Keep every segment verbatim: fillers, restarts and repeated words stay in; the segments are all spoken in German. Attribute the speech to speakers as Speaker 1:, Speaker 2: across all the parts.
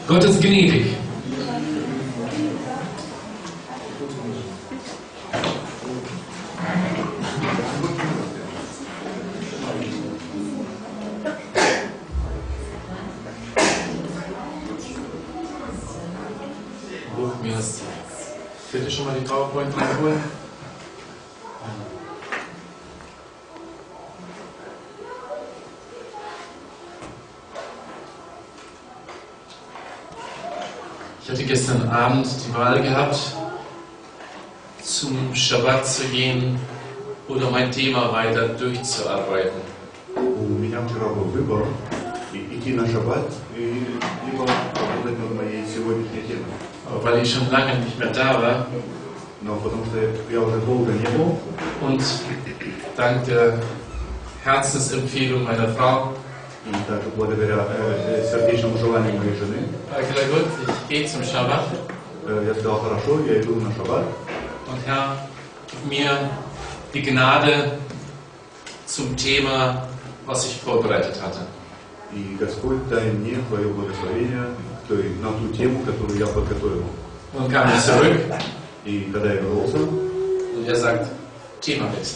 Speaker 1: Gott ist gnädig. Mir ist. Bitte schon mal die PowerPoint reinholen. Ich hatte gestern Abend die Wahl gehabt, zum Schabbat zu gehen oder mein Thema weiter durchzuarbeiten.
Speaker 2: У меня вчера был выбор идти на шаббат и либо работать над моей сегодняшней темой.
Speaker 1: Aber weil ich schon lange nicht mehr da war,
Speaker 2: Но потому что я уже долго не был,
Speaker 1: und dank der Herzensempfehlung meiner Frau,
Speaker 2: и также благодаря э, сердечному желанию моей жены,
Speaker 1: habe ich gesagt, gut, ich gehe zum Schabbat.
Speaker 2: э, я сказал, хорошо, я иду на шаббат.
Speaker 1: Und Herr, gib mir die Gnade zum Thema, was ich vorbereitet hatte.
Speaker 2: И Господь, дай мне Твое благословение той, на ту тему, которую я подготовил.
Speaker 1: Und kam ich zurück
Speaker 2: И когда я вернулся,
Speaker 1: und er sagt, Themawechsel.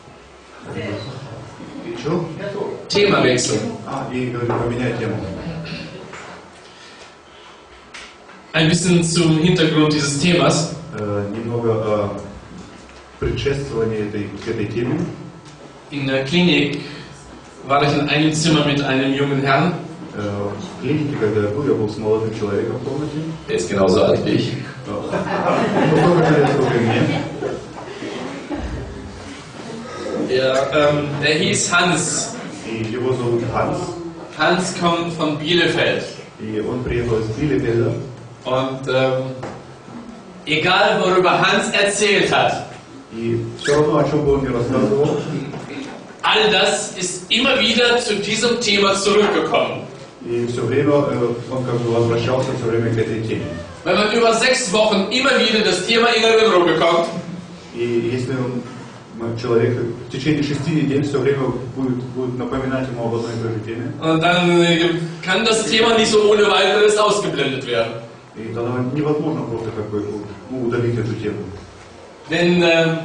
Speaker 2: и что?
Speaker 1: Themawechsel.
Speaker 2: А, и говорит, поменяй тему.
Speaker 1: Ein bisschen zum Hintergrund dieses Themas.
Speaker 2: Э, немного о предшествовании этой, к этой теме.
Speaker 1: In der Klinik war ich in einem Zimmer mit einem jungen Herrn.
Speaker 2: Э, в клинике, когда я был, я был с молодым человеком в комнате.
Speaker 1: Der ist genauso alt wie ich.
Speaker 2: Ну, сколько лет, сколько мне?
Speaker 1: Der, ähm, der hieß Hans.
Speaker 2: И его зовут Hans.
Speaker 1: Hans kommt von Bielefeld.
Speaker 2: И он приехал из Билефельда.
Speaker 1: Und ähm, egal worüber Hans erzählt hat,
Speaker 2: И все равно, о чем бы он ни рассказывал,
Speaker 1: all das ist immer wieder zu diesem Thema zurückgekommen.
Speaker 2: и все время э, он как бы возвращался все время к этой теме.
Speaker 1: Wenn man über sechs Wochen immer wieder das Thema in Erinnerung bekommt,
Speaker 2: И если он, человек в течение шести недель все время будет, будет напоминать ему об одной и той же теме,
Speaker 1: und dann äh, kann das Thema nicht so ohne weiteres ausgeblendet werden.
Speaker 2: и тогда невозможно просто как бы ну, удалить эту тему.
Speaker 1: Denn äh,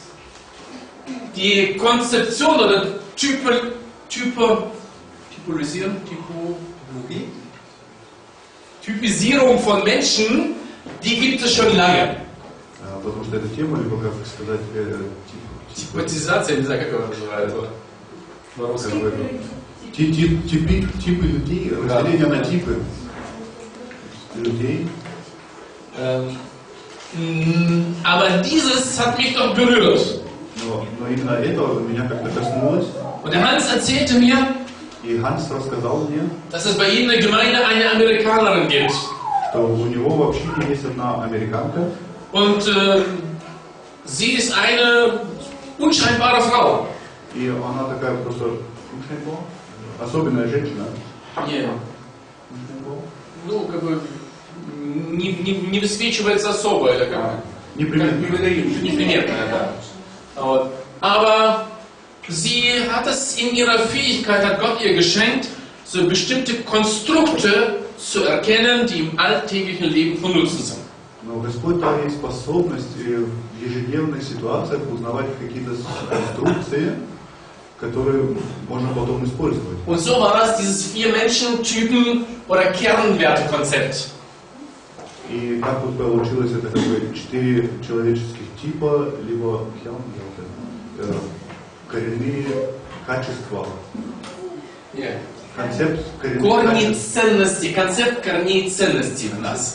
Speaker 1: die Konzeption oder Typo, Typo, Typolisieren, Typologie, Typisierung von Menschen, die gibt es schon lange.
Speaker 2: А, потому что эта тема, либо как сказать, э, тип,
Speaker 1: Typotisация, не знаю, как его называют.
Speaker 2: как бы, ти- ти- типи, типы людей, разделение на типы людей.
Speaker 1: Ähm, mh, aber dieses hat mich doch berührt.
Speaker 2: Но, но именно это меня как-то коснулось.
Speaker 1: Und der Hans erzählte mir,
Speaker 2: И Ханс рассказал мне,
Speaker 1: dass es bei ihm in der Gemeinde eine Amerikanerin gibt.
Speaker 2: что у него в общине есть одна американка.
Speaker 1: Und äh, sie ist eine unscheinbare Frau.
Speaker 2: И она такая просто особенная женщина.
Speaker 1: Не, ну, как бы, не, не, не высвечивается особо, это как,
Speaker 2: Неприметная.
Speaker 1: как выдающая, неприметная, да. Вот. Aber sie hat es in ihrer Fähigkeit, hat Gott ihr geschenkt, so bestimmte Konstrukte zu erkennen, die im alltäglichen Leben von Nutzen sind.
Speaker 2: Но Господь дал ей способность в ежедневных ситуациях узнавать какие-то конструкции, которые можно потом использовать.
Speaker 1: Und so war das dieses Vier-Menschen-Typen- oder Kernwertekonzept.
Speaker 2: И как вот получилось это как бы четыре человеческих типа, либо э, коренные качества.
Speaker 1: Yeah.
Speaker 2: Концепт коренных
Speaker 1: Корни
Speaker 2: качеств.
Speaker 1: ценностей, концепт корней ценностей в нас.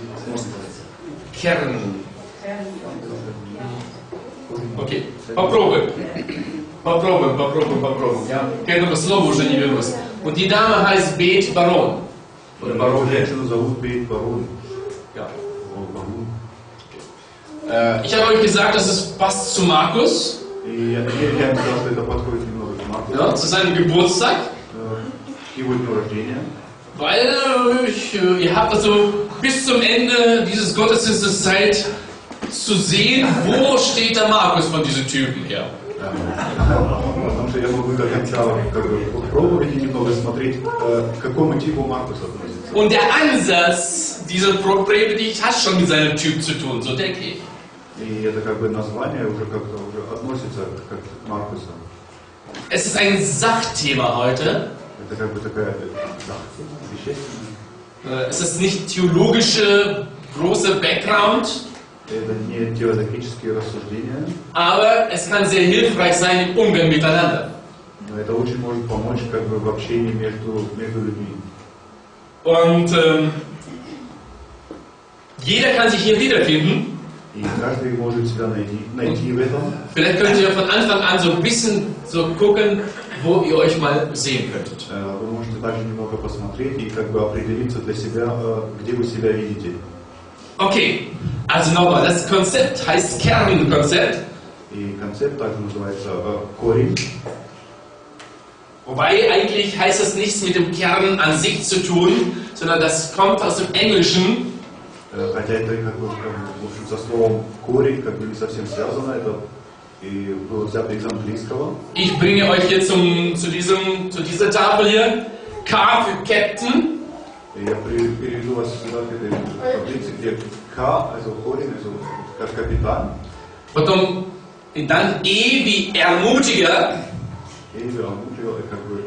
Speaker 1: Kern. Окей, попробуем. Попробуем, попробуем, попробуем. Я к этому слову уже не вернусь. Und die Dame heißt Beth Baron. Oder Baron.
Speaker 2: Женщину зовут Бейт Барон.
Speaker 1: Ja.
Speaker 2: О, Барон.
Speaker 1: Äh, ich habe euch gesagt, dass es passt zu Markus,
Speaker 2: И я, я, я им сказал, что это подходит немного к Марку,
Speaker 1: ja, zu seinem Geburtstag.
Speaker 2: э, к его дню рождения.
Speaker 1: Weil äh, ich, äh, ihr habt also bis zum Ende dieses Gottesdienstes Zeit zu sehen, wo steht der Markus von diesen Typen her.
Speaker 2: Потому что я могу до конца как бы пробовать и немного смотреть, к какому типу Маркус относится.
Speaker 1: Und der Ansatz dieser Predigt hat schon mit seinem Typ zu tun, so denke ich.
Speaker 2: И это как бы название уже как-то уже относится как к Маркусу.
Speaker 1: Es ist ein Sachthema heute.
Speaker 2: Это как бы такая Sache, вещественная.
Speaker 1: Es ist nicht theologische große Background.
Speaker 2: Это не теологические рассуждения.
Speaker 1: Aber es kann sehr hilfreich sein im Umgang miteinander.
Speaker 2: Но это очень может помочь как бы в общении между, между людьми.
Speaker 1: Und ähm, jeder kann sich hier wiederfinden.
Speaker 2: И каждый может себя найти, найти в этом.
Speaker 1: Vielleicht könnt ihr von Anfang an so ein bisschen so gucken, wo ihr euch mal sehen könntet.
Speaker 2: Вы можете также немного посмотреть и как бы определиться для себя, где вы себя видите.
Speaker 1: Okay, also nochmal, das Konzept heißt Kernkonzept.
Speaker 2: И концепт также называется корень.
Speaker 1: Wobei eigentlich heißt das nichts mit dem Kern an sich zu tun, sondern das kommt aus dem Englischen.
Speaker 2: Хотя это как бы, в общем, со словом корень как бы не совсем связано, это и было взято из английского.
Speaker 1: Ich bringe euch hier zum, zu, diesem, zu dieser Tafel hier K für Captain.
Speaker 2: Я переведу вас сюда к этой таблице, где К, also корень, also как капитан.
Speaker 1: Потом dann E wie Ermutiger.
Speaker 2: E wie Ermutiger, как бы.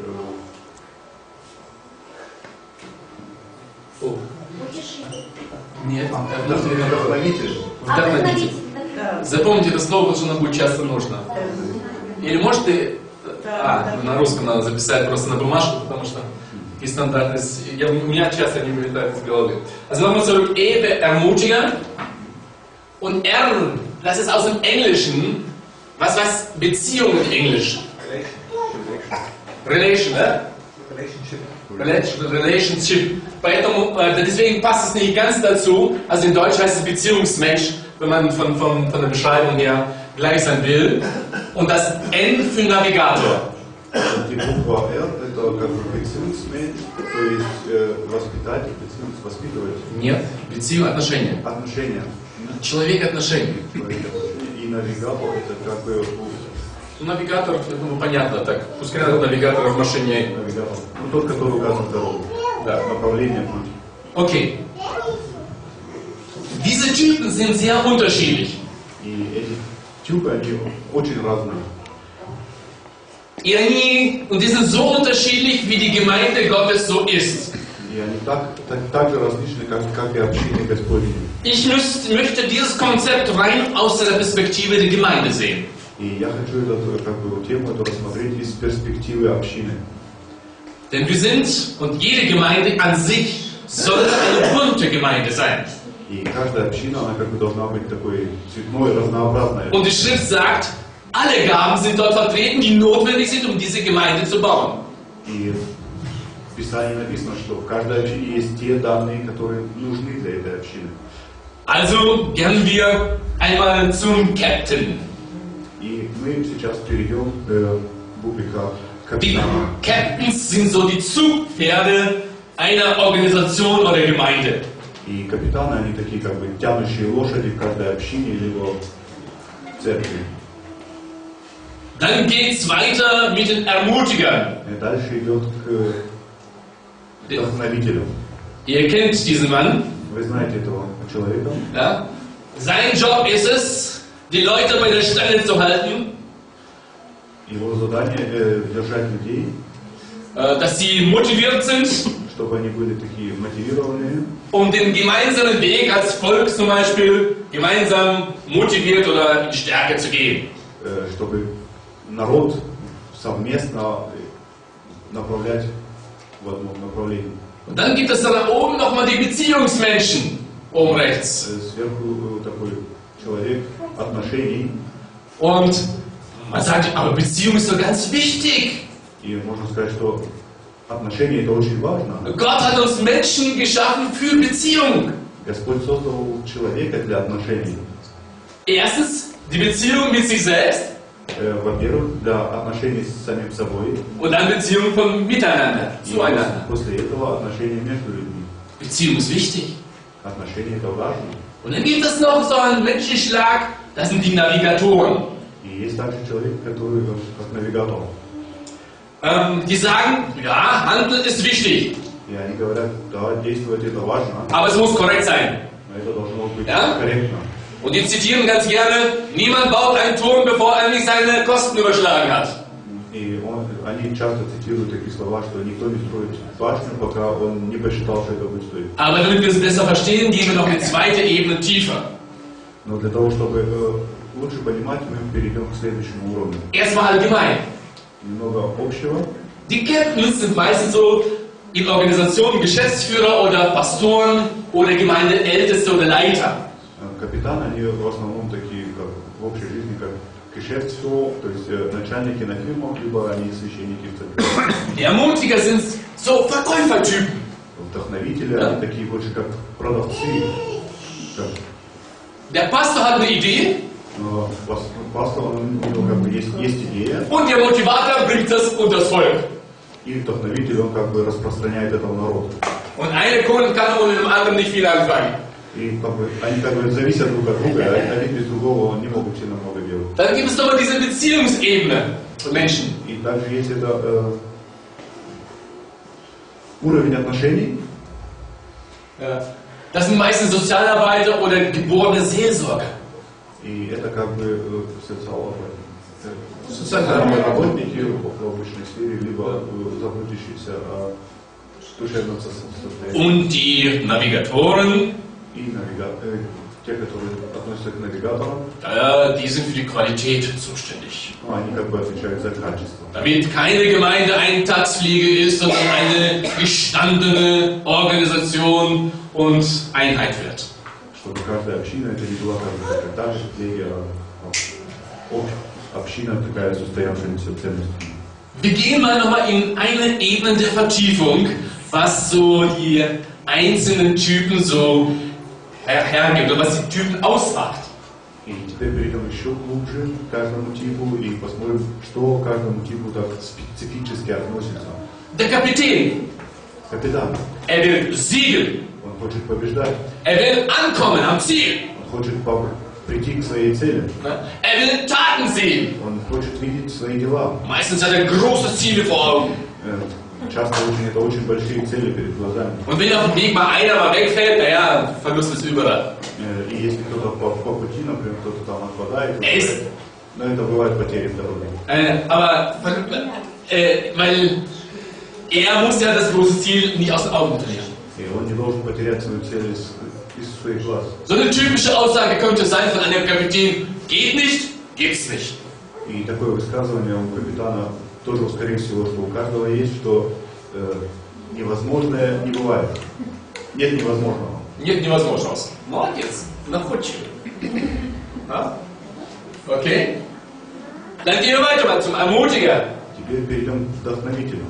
Speaker 1: Oh. Нет,
Speaker 2: вдохновитель.
Speaker 1: Вдохновитель. Запомните это слово, потому что оно будет часто нужно. Или может ты... А, на русском надо записать просто на бумажку, потому что и стандартный... Я, у меня часто не вылетает из головы. Also nochmal zurück. E für Ermutiger. Und R, das ist aus dem Englischen. Was, was? Beziehung in Englisch. Relation, ne? Relationship. Relationship. Поэтому, äh, deswegen passt es nicht ganz dazu. Also in Deutsch heißt es Beziehungsmensch, wenn man von, von, von der Beschreibung her gleich sein will. Und das N für Navigator.
Speaker 2: Die Bukva R, это как бы Beziehungsmensch, то есть воспитатель, воспитыватель.
Speaker 1: Нет, Beziehung, отношения.
Speaker 2: Отношения.
Speaker 1: Человек отношений.
Speaker 2: И навигатор это как бы...
Speaker 1: Ну, навигатор, я думаю, понятно так. Пускай этот навигатор в машине.
Speaker 2: Навигатор. Ну, тот, который указывает дорогу.
Speaker 1: Да.
Speaker 2: Направление, путь.
Speaker 1: Okay. Diese Typen sind sehr unterschiedlich.
Speaker 2: И эти типы, они очень разные.
Speaker 1: И они, und die sind so unterschiedlich, wie die Gemeinde Gottes so ist.
Speaker 2: И они так, так, так же различны, как, как и общины Господни.
Speaker 1: Ich müsst, möchte dieses Konzept rein aus der Perspektive der Gemeinde sehen.
Speaker 2: И я хочу эту как бы, тему эту рассмотреть из перспективы общины.
Speaker 1: Denn wir sind, und jede Gemeinde an sich soll eine bunte Gemeinde sein.
Speaker 2: И каждая община, она как бы должна быть такой цветной, разнообразной.
Speaker 1: Und die Schrift sagt, alle Gaben sind dort vertreten, die notwendig sind, um diese Gemeinde zu bauen.
Speaker 2: И в Писании написано, что в каждой общине есть те данные, которые нужны для этой общины.
Speaker 1: Also gehen wir einmal zum Captain.
Speaker 2: И мы сейчас перейдем к букве К.
Speaker 1: Die Captains sind so die Zugpferde einer Organisation oder Gemeinde.
Speaker 2: И капитаны, они такие как бы тянущие лошади в каждой общине либо в церкви.
Speaker 1: Dann geht es weiter mit den Ermutigern.
Speaker 2: И дальше идет к вдохновителю.
Speaker 1: Ihr kennt diesen Mann.
Speaker 2: Вы знаете этого человека.
Speaker 1: Ja? Sein Job ist es, die Leute bei der Stange zu halten.
Speaker 2: Его задание э, держать людей,
Speaker 1: äh, dass sie motiviert sind,
Speaker 2: чтобы они были такие мотивированные,
Speaker 1: um den gemeinsamen Weg als Volk zum Beispiel gemeinsam motiviert oder in Stärke zu gehen.
Speaker 2: э, чтобы народ совместно направлять в одном направлении.
Speaker 1: Und dann gibt es da nach oben nochmal die Beziehungsmenschen, oben rechts.
Speaker 2: Э, Сверху э, такой человек отношений.
Speaker 1: Und man sagt, aber Beziehung ist doch ganz wichtig.
Speaker 2: И можно сказать, что отношения это очень важно.
Speaker 1: Gott hat uns Menschen geschaffen für Beziehung.
Speaker 2: Господь создал человека для отношений.
Speaker 1: Erstens die Beziehung mit sich selbst.
Speaker 2: Э, Во-первых, для отношений с самим собой.
Speaker 1: Und dann Beziehung von miteinander,
Speaker 2: И
Speaker 1: zueinander.
Speaker 2: после этого отношения между людьми.
Speaker 1: Beziehung ist wichtig.
Speaker 2: Отношения это важно.
Speaker 1: Und dann gibt es noch so einen Menschenschlag, das sind die Navigatoren.
Speaker 2: И И есть также человек, который как навигатор.
Speaker 1: Ähm, die sagen, ja, Handel ist wichtig,
Speaker 2: И они говорят, да, действовать это важно,
Speaker 1: aber es muss korrekt sein.
Speaker 2: но это должно быть
Speaker 1: Ja?
Speaker 2: корректно.
Speaker 1: Und die zitieren ganz gerne, niemand baut einen Turm, bevor er nicht seine Kosten überschlagen hat.
Speaker 2: И он, они часто цитируют такие слова, что никто не строит башню, пока он не посчитал, что это будет стоить.
Speaker 1: Aber damit wir es besser verstehen, gehen wir noch eine zweite Ebene tiefer.
Speaker 2: Но для того, чтобы э, лучше понимать, мы перейдем к следующему уровню.
Speaker 1: Erstmal allgemein.
Speaker 2: Немного общего.
Speaker 1: Die Captains sind meistens so in Organisationen Geschäftsführer oder Pastoren oder Gemeindeälteste oder Leiter.
Speaker 2: Капитаны, они в основном такие, как в общей жизни, как Geschäftsführer, то есть э, начальники на фирмах, либо они священники в церкви.
Speaker 1: Die Ermutiger sind so Verkäufertypen.
Speaker 2: Вдохновители, они такие больше как продавцы. Как,
Speaker 1: Der Pastor hat eine Idee
Speaker 2: но пас- пастор, он, у него как бы есть, есть идея,
Speaker 1: und der Motivator bringt das unter das Volk.
Speaker 2: и вдохновитель, он как бы распространяет это в народ.
Speaker 1: Und eine Kunde kann ohne dem anderen nicht viel anfangen.
Speaker 2: И как бы, они как бы зависят друг от друга, а один без другого не могут сильно много делать.
Speaker 1: Dann gibt es nochmal diese Beziehungsebene von Menschen.
Speaker 2: И также есть это э, уровень отношений.
Speaker 1: Ja. Das sind meistens Sozialarbeiter oder geborene Seelsorger.
Speaker 2: И это как бы э, социаловые.
Speaker 1: Социальные
Speaker 2: работники в обычной сфере, либо э, заботящиеся о душевном состоянии.
Speaker 1: Und die Navigatoren,
Speaker 2: И навига- э, те, которые относятся к навигаторам,
Speaker 1: äh, die sind für die Qualität zuständig.
Speaker 2: ну, они как бы отвечают за качество.
Speaker 1: Damit keine Gemeinde ein Tagsfliege ist, sondern eine gestandene Organisation und Einheit wird.
Speaker 2: Чтобы каждая община это не была как бы такая та же религия, а об- община такая с устоявшимися ценностями.
Speaker 1: Wir gehen mal nochmal in eine Ebene der Vertiefung, was so die einzelnen Typen so her hergibt und was die Typen ausmacht.
Speaker 2: И теперь перейдем еще глубже к каждому типу и посмотрим, что к каждому типу так специфически относится.
Speaker 1: Der Kapitän,
Speaker 2: Капитан,
Speaker 1: er will siegen,
Speaker 2: он хочет побеждать,
Speaker 1: er will ankommen am Ziel,
Speaker 2: он хочет по- прийти к своей цели,
Speaker 1: er will Taten sehen.
Speaker 2: он хочет видеть свои дела.
Speaker 1: Meistens hat er große Ziele vor Augen.
Speaker 2: Э, Часто очень, это очень большие цели перед глазами.
Speaker 1: Und wenn auf dem Weg mal einer mal wegfällt, naja, Verlust ist überall.
Speaker 2: Э, И если кто-то по, по пути, например, кто-то там отпадает,
Speaker 1: Эйс.
Speaker 2: но это бывает потери в дороге.
Speaker 1: Äh, aber, äh, weil er muss ja das große Ziel nicht aus den Augen verlieren.
Speaker 2: И он не должен потерять свою цель из, из своих глаз.
Speaker 1: So eine typische Aussage könnte sein von einem Kapitän, geht nicht, gibt's nicht.
Speaker 2: И такое высказывание у капитана тоже, скорее всего, что у каждого есть, что э, невозможное не бывает. Нет невозможного.
Speaker 1: Нет невозможного. Молодец, находчивый. Ja? Okay. Dann gehen wir weiter mal zum Ermutiger.
Speaker 2: Теперь перейдем к вдохновителю.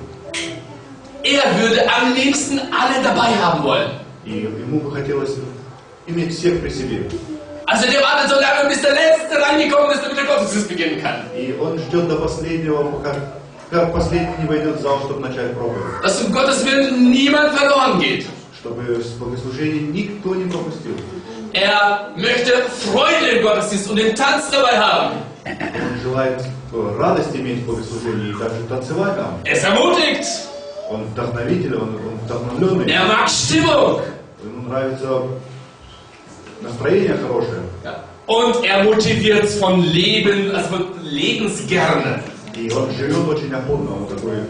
Speaker 1: Er würde am liebsten alle dabei haben wollen.
Speaker 2: И ему бы хотелось иметь всех при себе.
Speaker 1: Also der wartet so lange, bis der Letzte reingekommen ist, damit der Gottesdienst beginnen kann.
Speaker 2: И он ждет до последнего, пока как последний не войдет в зал, чтобы начать проповедь.
Speaker 1: Dass um Gottes Willen niemand verloren geht.
Speaker 2: Чтобы с богослужения никто не пропустил.
Speaker 1: Er möchte Freude im Gottesdienst und den Tanz dabei haben.
Speaker 2: Он желает э, радость иметь в богослужении и также танцевать там.
Speaker 1: Er ist ermutigt.
Speaker 2: Он вдохновитель, он, он вдохновленный.
Speaker 1: Er mag Stimmung.
Speaker 2: Ему нравится настроение хорошее.
Speaker 1: Ja. Und er motiviert von Leben, also von Lebensgerne.
Speaker 2: И он живет очень охотно, он такой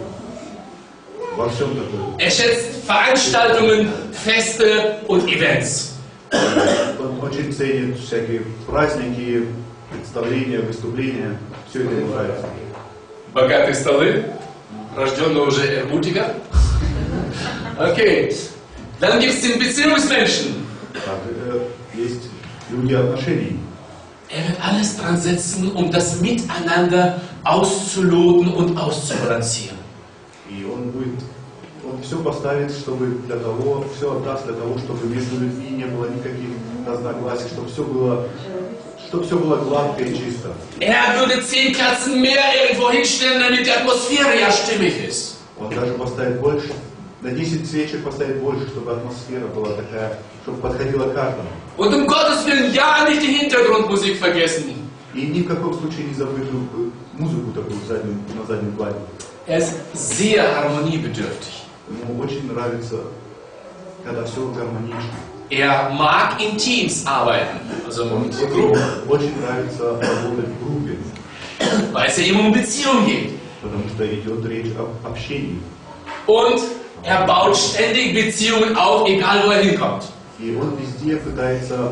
Speaker 2: во всем такой.
Speaker 1: Er schätzt Veranstaltungen, Feste und Events.
Speaker 2: Он очень ценит всякие праздники, представления, выступления. Все это ему нравится.
Speaker 1: Богатые столы, рожденный уже Ermutiger. Okay. Dann gibt es den Beziehungsmenschen.
Speaker 2: Так, это есть люди отношений.
Speaker 1: Er wird alles dran setzen, um das Miteinander auszuloten und auszubalancieren.
Speaker 2: И он будет, он все поставит, чтобы для того, все отдаст для того, чтобы между людьми не было никаких разногласий, чтобы все было, чтобы все было гладко и чисто.
Speaker 1: Er würde zehn Kerzen mehr irgendwo hinstellen, damit die Atmosphäre ja stimmig ist.
Speaker 2: Он даже поставит больше, на десять свечек поставит больше, чтобы атмосфера была такая, чтобы подходила каждому.
Speaker 1: Und um Gottes Willen ja nicht die Hintergrundmusik vergessen.
Speaker 2: И ни в каком случае не забытую музыку такую заднюю, на заднем плане.
Speaker 1: Er ist sehr harmoniebedürftig.
Speaker 2: Ему очень нравится, когда все гармонично.
Speaker 1: Er mag in Teams arbeiten, also mit
Speaker 2: Ему
Speaker 1: Gruppen,
Speaker 2: очень нравится работать в группе,
Speaker 1: weil es ja immer um Beziehungen geht.
Speaker 2: потому что идет речь об общении.
Speaker 1: Und er baut ständig Beziehungen auf, egal wo er hinkommt.
Speaker 2: И он везде пытается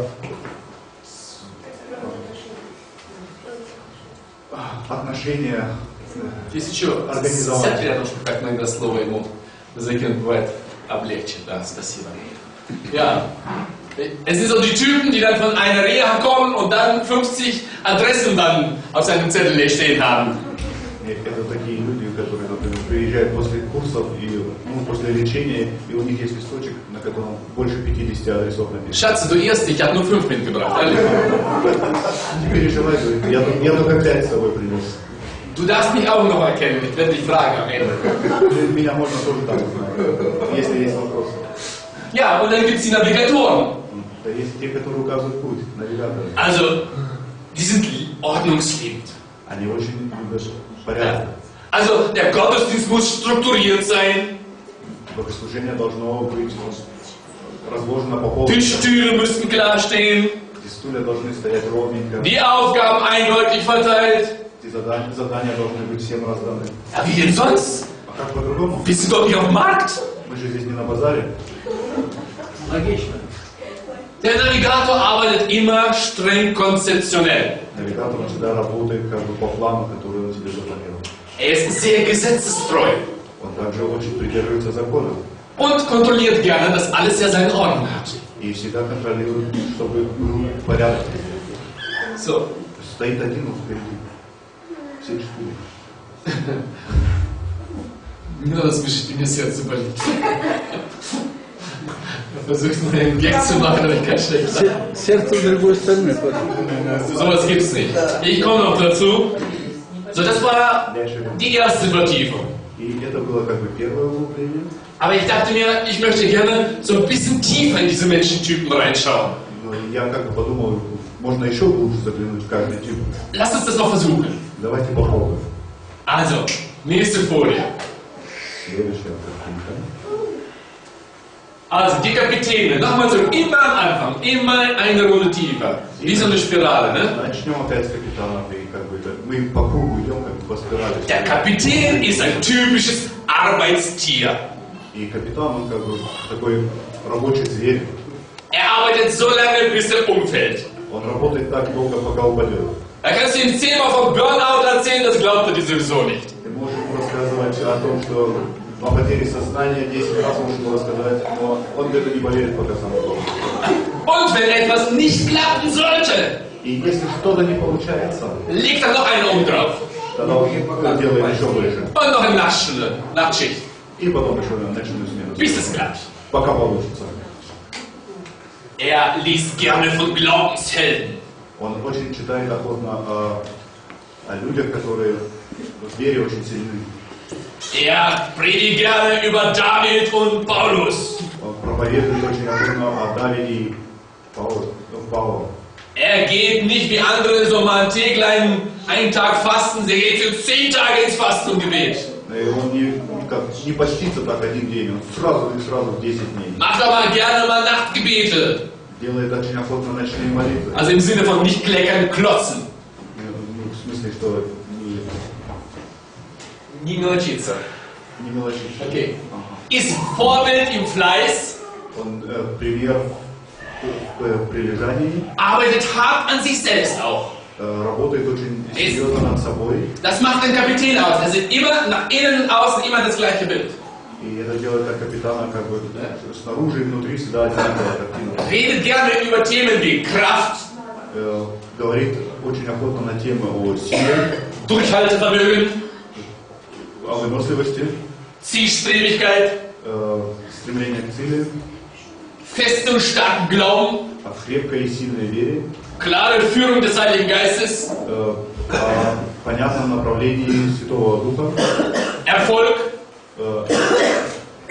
Speaker 2: отношения
Speaker 1: Здесь еще
Speaker 2: организовать.
Speaker 1: сядь рядом, чтобы как иногда слово ему закинуть бывает облегче. Да, спасибо. Ja. Es sind so die Typen, die dann von einer Reha kommen und dann fünfzig Adressen dann auf seinem Zettel stehen haben.
Speaker 2: Это такие люди, которые, например, приезжают после курсов и ну, после лечения, и у них есть листочек, на котором больше пятидесяти адресов написано.
Speaker 1: Schatz, du irrst dich, ich habe nur fünf mitgebracht. Ehrlich.
Speaker 2: Не переживай, говорит, я, я только пять с собой принес.
Speaker 1: Du darfst mich auch noch erkennen, ich werde dich fragen am Ende.
Speaker 2: Меня можно тоже так узнать, если есть вопросы.
Speaker 1: Ja, und dann gibt es die Navigatoren.
Speaker 2: Да есть те, которые указывают путь, навигаторы.
Speaker 1: Also, die sind ordnungsliebend.
Speaker 2: Они очень любят порядок.
Speaker 1: Also, der Gottesdienst muss strukturiert sein.
Speaker 2: Богослужение должно быть разложено по полу.
Speaker 1: Die Stühle müssen klar stehen.
Speaker 2: Die Стулья должны стоять ровненько.
Speaker 1: Die Aufgaben eindeutig verteilt.
Speaker 2: Die задания, задания должны быть всем разданы.
Speaker 1: Ja, wie denn sonst?
Speaker 2: А как по-другому?
Speaker 1: Wir sind doch nicht auf dem Markt.
Speaker 2: Мы же здесь не на базаре.
Speaker 1: Der Navigator arbeitet immer streng konzeptionell.
Speaker 2: Навигатор всегда работает как бы по плану, который он себе запланировал.
Speaker 1: Er ist sehr gesetzestreu
Speaker 2: Он также очень придерживается закона.
Speaker 1: und kontrolliert gerne, dass alles ja seinen Orden hat.
Speaker 2: И всегда контролирует, чтобы был порядок.
Speaker 1: So.
Speaker 2: Стоит один вот впереди. Все четыре.
Speaker 1: Не надо смешить, мне сердце болит. Versuchst nur einen Gag zu machen, aber ich kann schlecht lachen.
Speaker 3: Сердце с другой стороны.
Speaker 1: Sowas gibt's nicht. Ich komme noch dazu. So, das war die erste Vertiefung.
Speaker 2: И это было как бы первое углубление.
Speaker 1: Aber ich dachte mir, ich möchte gerne so ein bisschen tiefer in diese Menschentypen reinschauen.
Speaker 2: Но я как бы подумал, можно еще глубже заглянуть в каждый тип.
Speaker 1: Lass uns das noch versuchen.
Speaker 2: Давайте попробуем.
Speaker 1: Also, nächste Folie.
Speaker 2: Следующая картинка.
Speaker 1: Also, die Kapitäne, nochmal zurück, immer am Anfang, immer eine Runde tiefer. Wie so eine Spirale, ne?
Speaker 2: Начнем опять с капитана, и как бы это, мы по кругу идем, как бы по спирали.
Speaker 1: Der Kapitän ist ein typisches Arbeitstier.
Speaker 2: И капитан, он как бы такой рабочий зверь.
Speaker 1: Er arbeitet so lange, bis er umfällt.
Speaker 2: Он работает так долго, пока упадет.
Speaker 1: Da kannst du ihm zehnmal vom Burnout erzählen, das glaubt er dir sowieso nicht.
Speaker 2: Ты можешь ему рассказывать о том, что о потере сознания, десять раз можешь ему рассказать, но он где-то не поверит, пока сам упадет.
Speaker 1: Und wenn etwas nicht klappen sollte,
Speaker 2: И если что-то не получается,
Speaker 1: legt er noch einen oben drauf.
Speaker 2: тогда он делает еще больше.
Speaker 1: Und noch eine Nachtstunde, Nachtschicht.
Speaker 2: И потом еще ночную смену.
Speaker 1: Bis es klappt.
Speaker 2: Пока получится.
Speaker 1: Er liest gerne von Glaubenshelden.
Speaker 2: Он очень читает охотно о, о людях, которые в вере очень сильны.
Speaker 1: Er predigt gerne über David und Paulus.
Speaker 2: Он проповедует очень охотно о Давиде и Пауле. Пауле.
Speaker 1: Er geht nicht wie andere so mal ein Täglein, einen Tag fasten, er geht für zehn Tage ins Fasten und Gebet.
Speaker 2: И он не, как, не постится так один день, он сразу и сразу в десять дней.
Speaker 1: Macht aber gerne mal Nachtgebete.
Speaker 2: Делает очень охотно ночные молитвы.
Speaker 1: Also im Sinne von nicht kleckern, klotzen.
Speaker 2: Ну, в смысле, что не,
Speaker 1: Nie mелочиться.
Speaker 2: не мелочится.
Speaker 1: Okay.
Speaker 2: Ага.
Speaker 1: Ist Vorbild im Fleiß,
Speaker 2: Он э, пример в э, прилежании,
Speaker 1: arbeitet hart an sich selbst auch.
Speaker 2: э, работает очень серьезно над собой.
Speaker 1: Das macht den Kapitän aus. Er sieht immer nach innen und außen immer das gleiche Bild.
Speaker 2: И это делает как капитана, как бы снаружи и внутри всегда одинаковая картина.
Speaker 1: Redet gerne über Themen wie Kraft,
Speaker 2: Э, говорит очень охотно на темы о силе,
Speaker 1: Durchhaltevermögen,
Speaker 2: о выносливости,
Speaker 1: Zielstrebigkeit,
Speaker 2: э, стремление к цели,
Speaker 1: festen und starken Glauben,
Speaker 2: о крепкой и сильной вере,
Speaker 1: klare Führung des Heiligen Geistes,
Speaker 2: э, о понятном направлении Святого Духа,
Speaker 1: Erfolg,
Speaker 2: э,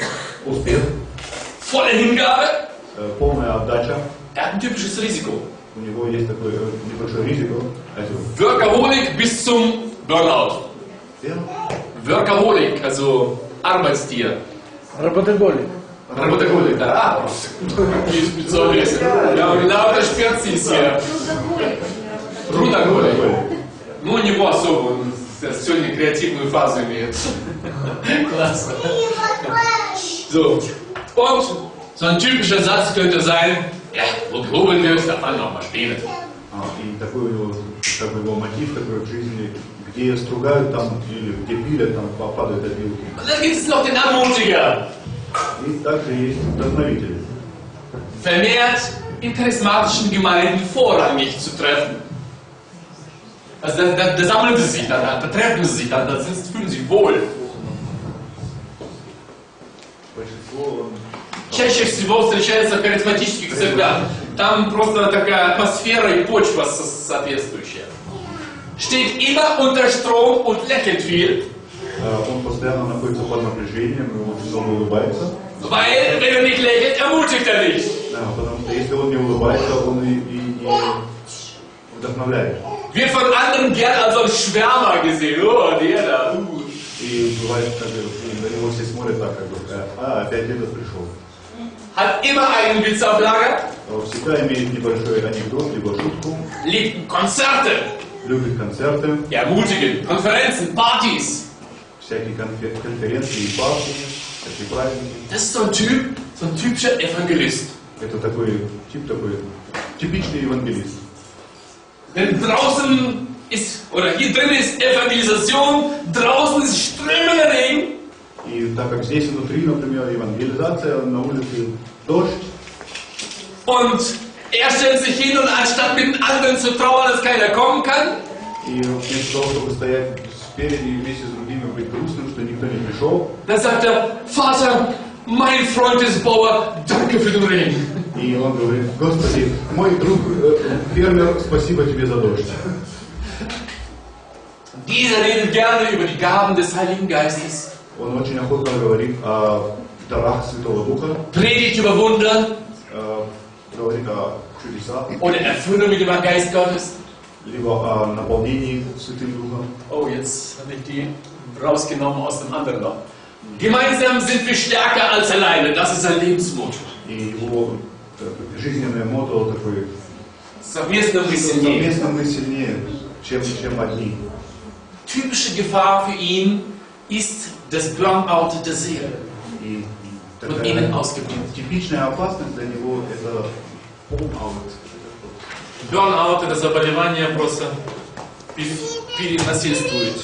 Speaker 2: успех,
Speaker 1: volle Hingabe.
Speaker 2: э, полная отдача.
Speaker 1: Er hat ein typisches Risiko.
Speaker 2: у него есть такой э, небольшой ризик.
Speaker 1: Workaholic bis zum Burnout.
Speaker 2: Ja?
Speaker 1: Workaholic, also Arbeitstier.
Speaker 3: Работоголик.
Speaker 1: Работоголик, да. Какие специалисты. Ja, und lauter Spezies hier. Трудоголик. Ну, у него особо, он сегодня креативную фазу имеет. Klasse. So. Und so ein typischer Satz könnte sein, ja, wo gehobelt wird, da fallen auch mal Späne.
Speaker 2: А, и такой у него, как бы его мотив такой в жизни, где стругают там или где пилят, там падают опилки.
Speaker 1: Und dann gibt es noch den Ermutiger.
Speaker 2: И также есть вдохновители.
Speaker 1: Vermehrt in charismatischen Gemeinden vorrangig zu treffen. Also da, da, da sammeln sie sich dann, da treffen sie sich dann, da sind, fühlen sie sich wohl.
Speaker 2: Большинство
Speaker 1: Чаще всего встречается в харизматических церквях. Там просто такая атмосфера и почва соответствующая. Steht immer unter Strom und lächelt viel.
Speaker 2: он постоянно находится под напряжением, и очень много улыбается.
Speaker 1: Weil, wenn er nicht lächelt, ermutigt er nicht.
Speaker 2: Да, потому что если он не улыбается, он и, и, и вдохновляет.
Speaker 1: Wird von anderen gern als so ein Schwärmer gesehen. Oh, der da. Uh.
Speaker 2: И бывает, как бы, на него все смотрят так, как бы, а, опять этот пришел.
Speaker 1: Hat immer einen Witz auf Lager.
Speaker 2: Всегда имеет небольшой анекдот, либо шутку.
Speaker 1: Liebt Konzerte.
Speaker 2: Любит концерты.
Speaker 1: Ermutigen. Konferenzen, Partys.
Speaker 2: Всякие конфер- конференции и парки, всякие праздники.
Speaker 1: Das ist so ein Typ, so ein typischer Evangelist.
Speaker 2: Это такой тип, такой типичный евангелист.
Speaker 1: Denn draußen ist, oder hier drin ist Evangelisation, draußen ist strömender Regen.
Speaker 2: И так как здесь внутри, например, евангелизация, на улице дождь.
Speaker 1: Und er stellt sich hin und anstatt mit den anderen zu trauern, dass keiner kommen kann,
Speaker 2: И вместо того, чтобы стоять спереди и вместе с другими быть грустным, что никто не пришел,
Speaker 1: dann sagt er, Vater, mein Freund ist Bauer, danke für den Regen.
Speaker 2: и он говорит: Господи, мой друг э, фермер, спасибо тебе за дождь.
Speaker 1: Dieser redet gerne über die Gaben des Heiligen Geistes,
Speaker 2: Он очень охотно говорит о дарах Святого Духа,
Speaker 1: predigt über Wunder
Speaker 2: э, говорит о чудесах,
Speaker 1: oder Erfüllung mit dem Geist Gottes.
Speaker 2: либо о наполнении Святым Духом.
Speaker 1: Oh, jetzt habe ich die rausgenommen aus dem anderen Loch. Gemeinsam sind wir stärker als alleine, das ist sein Lebensmotto.
Speaker 2: И его э, жизненное мото такое:
Speaker 1: Совместно мы сильнее.
Speaker 2: совместно мы сильнее, чем, чем одни.
Speaker 1: Typische Gefahr für ihn ist das Burnout der Seele.
Speaker 2: И
Speaker 1: Von innen ausgeblieben.
Speaker 2: типичная опасность для него — это burnout.
Speaker 1: Burnout – это заболевание просто перенасильствует.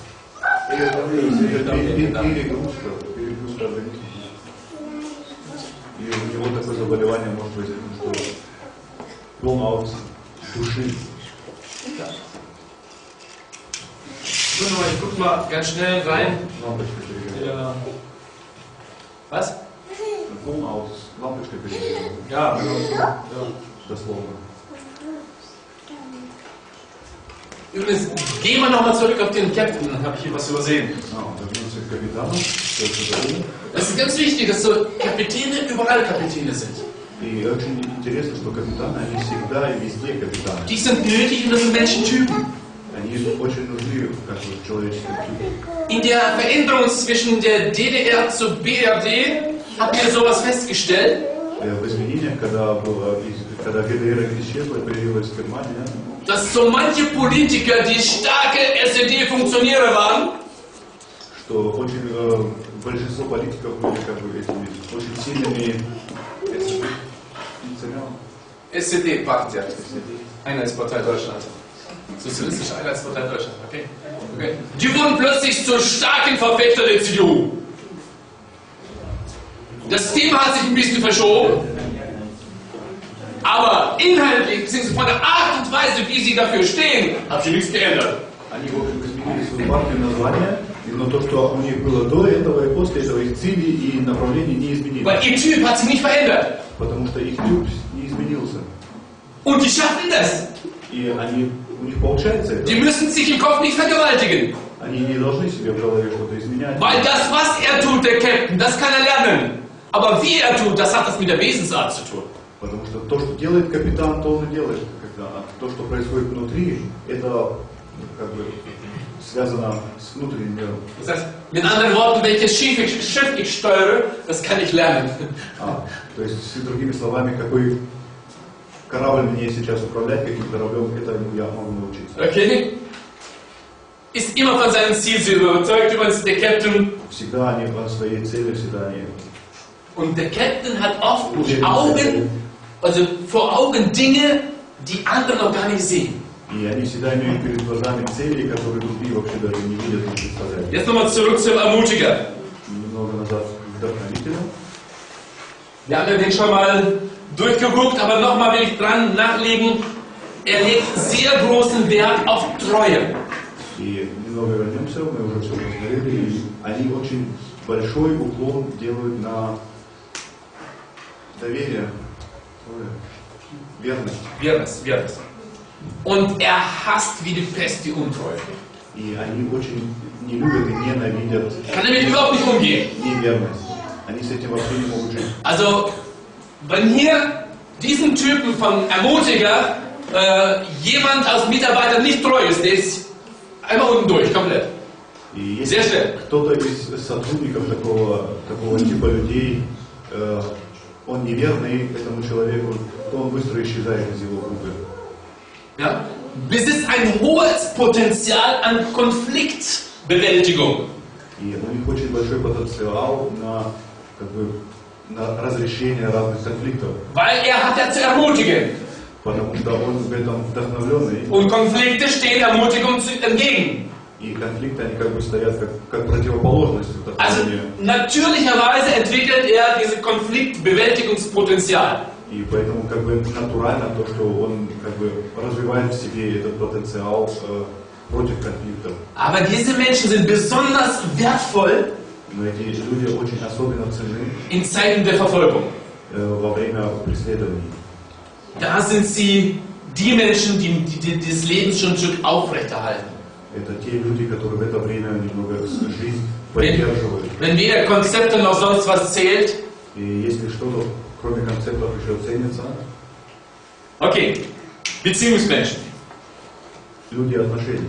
Speaker 2: Перегрузка, перегрузка организма. И у него такое заболевание может возникнуть, что burnout души.
Speaker 1: So, ich guck mal ganz schnell rein.
Speaker 2: Лампочка перегрела.
Speaker 1: Ja. Was?
Speaker 2: Burnout, лампочка перегрела.
Speaker 1: Ja, genau. Ja.
Speaker 2: Дословно.
Speaker 1: Übrigens, gehen wir nochmal zurück auf den Captain, dann habe ich hier was übersehen.
Speaker 2: А, вернемся к капитану. Что это за ум?
Speaker 1: Es ist ganz wichtig, dass so Kapitäne überall Kapitäne sind.
Speaker 2: И очень интересно, что капитаны, они всегда и везде капитаны.
Speaker 1: Die sind nötig und das sind Menschentypen.
Speaker 2: Они очень нужны, как вот человеческие типы.
Speaker 1: In der Veränderung zwischen der D D R zu B R D habt ihr sowas festgestellt,
Speaker 2: В изменениях, когда, было, когда ГДР исчезла, появилась Германия,
Speaker 1: dass so manche Politiker, die starke S E D-Funktionäre waren,
Speaker 2: что очень э, большинство политиков были как бы этими очень сильными
Speaker 1: S E D-Partei, Einheitspartei Deutschland. Sozialistische Einheitspartei Deutschland, okay. okay. Die wurden plötzlich zu starken Verfechter der C D U. Das Thema hat sich ein bisschen verschoben, aber inhaltlich, beziehungsweise von der Art und Weise, wie sie dafür stehen, hat sich nichts geändert.
Speaker 2: Они, в общем, изменили свою партию название, но то, что у них было до этого и после этого, их цели и направления не изменились.
Speaker 1: Weil ihr Typ hat sich nicht verändert.
Speaker 2: Потому что их тип не изменился.
Speaker 1: Und die schaffen das.
Speaker 2: И они, у них получается это.
Speaker 1: Die müssen sich im Kopf nicht vergewaltigen.
Speaker 2: Они не должны себе в голове что-то изменять.
Speaker 1: Weil das, was er tut, der Captain, das kann er lernen. Aber wie er tut, das hat das mit der Wesensart zu tun.
Speaker 2: Потому что то, что делает капитан, то он и делает. Как Да, то, что происходит внутри, это как бы связано с внутренним миром.
Speaker 1: Das heißt, mit anderen Worten, welches Schiff ich, Schiff ich steuere, das kann ich lernen.
Speaker 2: А, то есть, другими словами, какой корабль мне сейчас управлять, каким кораблем, это я могу научиться.
Speaker 1: Okay? Ist immer von seinem Ziel so überzeugt, übrigens der Captain.
Speaker 2: Всегда они о своей цели, всегда они...
Speaker 1: Und der Captain hat oft Augen, also vor Augen Dinge, die andere noch gar nicht sehen.
Speaker 2: И они всегда имеют перед глазами цели, которые другие вообще даже не видят, не представляют.
Speaker 1: Jetzt nochmal zurück zum Ermutiger.
Speaker 2: Немного назад к вдохновителю.
Speaker 1: Wir haben ja den schon mal durchgeguckt, aber nochmal will ich dran nachlegen. Er legt sehr großen Wert auf Treue.
Speaker 2: И немного вернемся, мы уже все посмотрели, и они очень большой уклон делают на доверие, верность.
Speaker 1: Верность, верность. Und er hasst wie die Pest die Untreue.
Speaker 2: И они очень не любят и ненавидят
Speaker 1: Kann damit überhaupt nicht umgehen.
Speaker 2: неверность. Они с этим вообще не могут жить.
Speaker 1: Also, wenn hier diesen Typen von Ermutiger äh, jemand aus Mitarbeitern nicht treu ist, der ist einmal unten durch, komplett.
Speaker 2: И
Speaker 1: Sehr
Speaker 2: если
Speaker 1: schnell.
Speaker 2: кто-то из сотрудников такого, такого типа людей, э, он неверный этому человеку, то он быстро исчезает из его группы.
Speaker 1: Ja? Besitzt ein hohes Potenzial an Konfliktbewältigung.
Speaker 2: И у них очень большой потенциал на, как бы, на разрешение разных конфликтов.
Speaker 1: Weil er hat ja zu ermutigen.
Speaker 2: Потому что он в этом вдохновленный.
Speaker 1: Und Konflikte stehen Ermutigung entgegen.
Speaker 2: И конфликты, они как бы стоят как, как противоположность
Speaker 1: Also
Speaker 2: вдохновению.
Speaker 1: natürlicherweise entwickelt er dieses Konfliktbewältigungspotenzial.
Speaker 2: И поэтому как бы натурально то, что он как бы развивает в себе этот потенциал э, против конфликтов.
Speaker 1: Aber diese Menschen sind besonders wertvoll
Speaker 2: Но эти люди очень особенно ценны
Speaker 1: in Zeiten der Verfolgung.
Speaker 2: э, во время преследований.
Speaker 1: Da sind sie die Menschen, die, die, die das Leben schon ein Stück aufrechterhalten.
Speaker 2: Это те люди, которые в это время немного жизнь
Speaker 1: Wenn,
Speaker 2: поддерживают.
Speaker 1: wenn weder Konzepte noch sonst was zählt.
Speaker 2: И если что-то кроме концептов еще ценится,
Speaker 1: Okay, Beziehungsmenschen.
Speaker 2: люди отношений.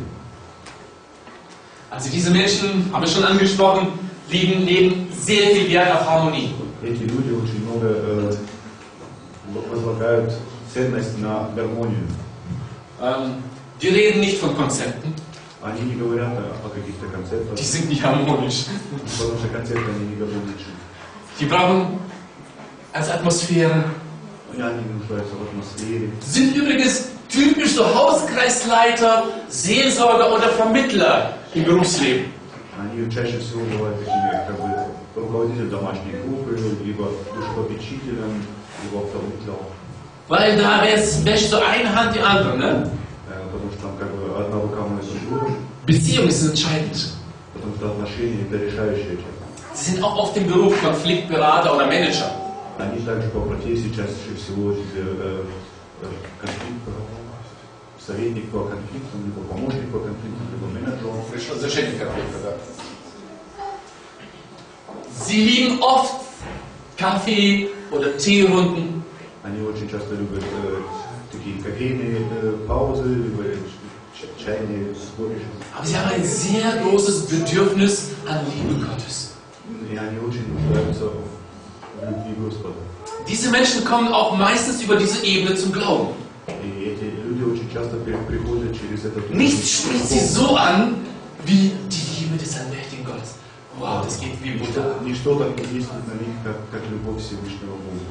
Speaker 1: Also diese Menschen, habe ich schon angesprochen, legen, legen sehr viel Wert auf Harmonie.
Speaker 2: Эти люди очень много э, возлагают ценность на гармонию.
Speaker 1: Ähm, die reden nicht von Konzepten,
Speaker 2: Они не говорят о, о каких-то концептах,
Speaker 1: die sind nicht harmonisch.
Speaker 2: потому что концепты они не гармоничны.
Speaker 1: Die brauchen als Atmosphäre.
Speaker 2: И они нуждаются в атмосфере.
Speaker 1: Sind übrigens typisch so Hauskreisleiter, Seelsorger oder Vermittler im Berufsleben.
Speaker 2: Они чаще всего бывают такими, как бы, руководителем домашней группы, либо душепопечителем, либо автомобилем.
Speaker 1: Weil da wäscht so eine Hand die andere, ne?
Speaker 2: Потому что там как бы одна рука может другую.
Speaker 1: Beziehung ist entscheidend.
Speaker 2: Потому что отношения это решающая часть.
Speaker 1: Sie sind auch oft im Beruf Konfliktberater oder Manager.
Speaker 2: Они также по профессии чаще всего э, э, конфликт, советник по конфликтам, либо помощник по конфликтам, либо менеджер.
Speaker 1: Sie lieben oft Kaffee- oder Teerunden.
Speaker 2: Они очень часто любят э, такие кофейные э, паузы, либо ч- чайные сборища.
Speaker 1: Aber sie haben ein sehr großes Bedürfnis an Liebe Gottes.
Speaker 2: И они очень нуждаются в любви Господа.
Speaker 1: Diese Menschen kommen auch meistens über diese Ebene zum Glauben.
Speaker 2: И эти люди очень часто при- приходят через этот
Speaker 1: Nichts spricht sie so an wie die Liebe des allmächtigen Gottes. Wow, das geht wie Butter.
Speaker 2: Ничто так не действует на них, как, как любовь Всевышнего Бога.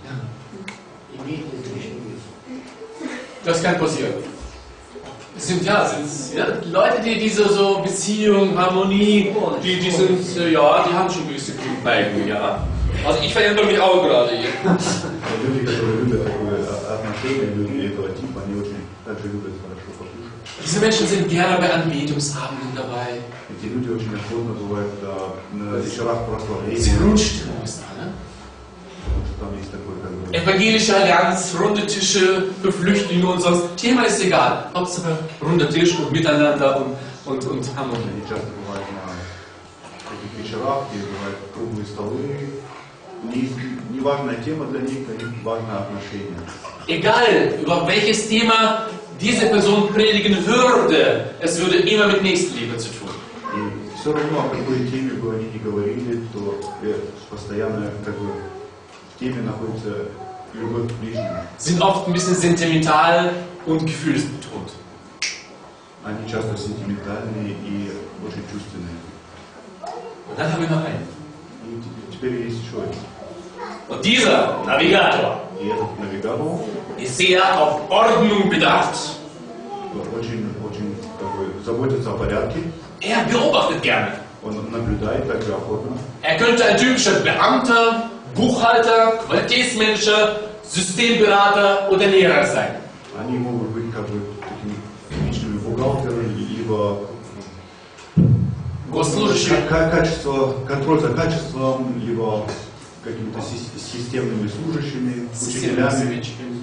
Speaker 1: Das kann passieren. Es sind ja, sind, ja Leute, die diese so Beziehung, Harmonie, die, die sind, äh, ja, die haben schon gewisse Neigung, ja. Also ich verändere mich auch gerade hier.
Speaker 2: Люди, которые любят такое отношение, люди этого типа, они очень также любят хорошо покушать.
Speaker 1: Diese Menschen sind gerne bei Anbetungsabenden dabei.
Speaker 2: Эти люди очень охотно бывают а, на вечерах
Speaker 1: Sie
Speaker 2: прославления,
Speaker 1: Grundstimmung ist da, ne?
Speaker 2: потому что там есть такой как бы...
Speaker 1: Evangelische Allianz, runde Tische für Flüchtlinge und sonst. Thema ist egal. Hauptsache runder Tisch und Miteinander und, und, und Harmonie.
Speaker 2: Они часто бывают на таких вечерах, где бывают круглые столы. Не, не важная тема для них, для них важно отношение.
Speaker 1: egal über welches Thema diese Person predigen würde, es würde immer mit Nächstenliebe zu tun.
Speaker 2: И все равно, о какой теме бы они ни говорили, то э, постоянно как бы в теме находится любовь к ближнему.
Speaker 1: Sind oft ein bisschen sentimental und gefühlsbetont.
Speaker 2: Они часто сентиментальные и очень чувственные.
Speaker 1: Und dann haben wir noch einen.
Speaker 2: И т- теперь есть еще один.
Speaker 1: Und dieser Navigator
Speaker 2: И этот навигатор
Speaker 1: ist sehr auf Ordnung bedacht.
Speaker 2: очень, очень как бы, заботится о порядке.
Speaker 1: Er beobachtet gerne.
Speaker 2: Он наблюдает также охотно.
Speaker 1: Er könnte ein typischer Beamter, Buchhalter, Qualitätsmanager, Systemberater oder Lehrer sein.
Speaker 2: Они могут быть как бы такими типичными бухгалтерами, либо
Speaker 1: Госслужащие.
Speaker 2: ка- качество, контроль за качеством, либо какими-то сис- системными служащими, учителями.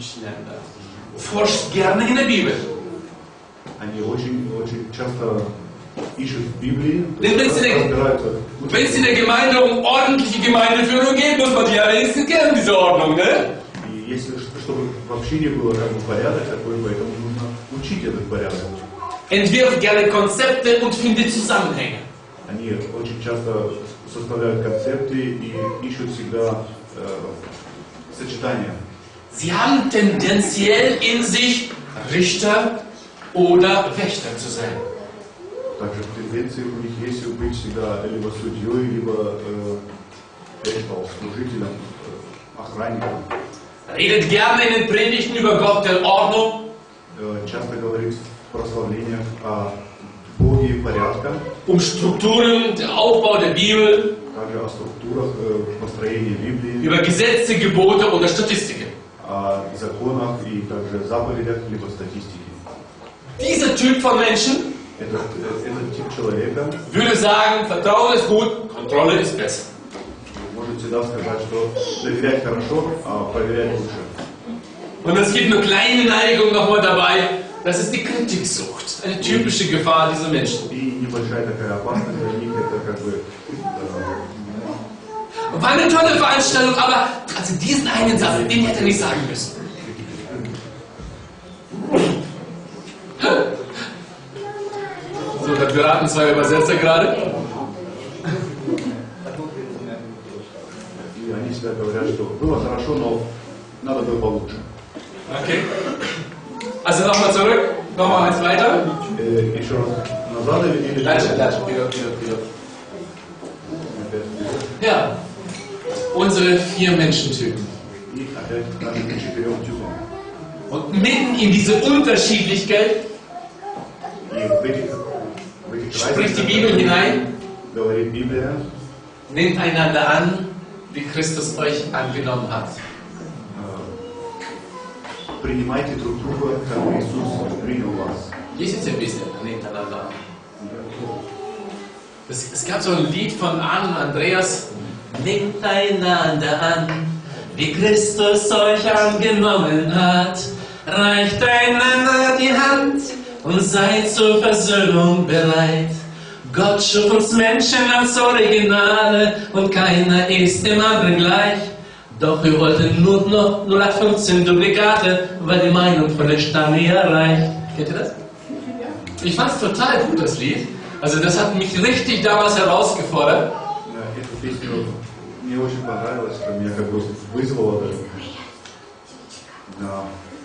Speaker 1: Forscht gerne in der Bibel.
Speaker 2: Они очень, очень часто ищут в Библии,
Speaker 1: Denn wenn es in der-
Speaker 2: разбираются.
Speaker 1: Wenn es in der Gemeinde um ordentliche Gemeindeführung geht, muss man die ja wenigstens kennen, diese Ordnung, ne?
Speaker 2: И если ш- чтобы в общине было как бы порядок такой, поэтому нужно учить этот порядок.
Speaker 1: Entwirft gerne Konzepte und findet Zusammenhänge.
Speaker 2: Они очень часто составляют концепты и ищут всегда э, сочетания.
Speaker 1: Sie haben tendenziell in sich, Richter oder Wächter zu sein.
Speaker 2: Также тенденции у них есть быть всегда либо судьей, либо э, служителем, э, охранником.
Speaker 1: Redet gerne in den Predigten über Gott der Ordnung,
Speaker 2: Э, часто говорит в прославлениях о Боге порядка,
Speaker 1: um Strukturen, der Aufbau der Bibel,
Speaker 2: также о структурах э, построения Библии,
Speaker 1: über Gesetze, Gebote oder Statistiken.
Speaker 2: о законах и также заповедях, либо статистике.
Speaker 1: Dieser Typ von Menschen
Speaker 2: Этот, э, этот тип человека
Speaker 1: würde sagen, Vertrauen ist gut, Kontrolle ist besser.
Speaker 2: может всегда сказать, что доверять хорошо, а проверять лучше.
Speaker 1: Und es gibt eine kleine Neigung nochmal dabei, das ist die Kritiksucht. Eine typische Gefahr dieser Menschen.
Speaker 2: И небольшая такая опасность для них, это как бы э,
Speaker 1: War eine tolle Veranstaltung, aber also diesen einen Satz, den hätte er nicht sagen müssen. So, da beraten zwei Übersetzer gerade.
Speaker 2: и они всегда говорят, что было хорошо, но надо было получше.
Speaker 1: Okay. Also nochmal zurück, nochmal eins weiter.
Speaker 2: Э, еще раз назад или или-
Speaker 1: Dальше, dальше, вперед, vперед, vперед. Ja, unsere vier Menschentypen.
Speaker 2: И опять к нашим четырем типам.
Speaker 1: Und mitten in diese Unterschiedlichkeit
Speaker 2: И в этих, в этих
Speaker 1: spricht die
Speaker 2: разницах
Speaker 1: Bibel hinein,
Speaker 2: говорит Библия,
Speaker 1: nehmt einander an, wie Christus euch angenommen hat.
Speaker 2: э, принимайте друг друга, как Иисус принял вас.
Speaker 1: Есть jetzt ein bisschen, nehmt einander an. Es, es gab so ein Lied von Arne und Andreas. Nehmt einander an, wie Christus euch angenommen hat. Reicht einander die Hand und seid zur Versöhnung bereit. Gott schuf uns Menschen als Originale und keiner ist dem anderen gleich. Doch wir wollten nur noch null acht fünfzehn Duplikate, weil die Meinung von der Stange erreicht. Kennt ihr das? Ich fand es total gut, das Lied. Also das hat mich richtig damals herausgefordert.
Speaker 2: Э, Эту песню мне очень понравилось, что меня как бы вызвало даже. Да.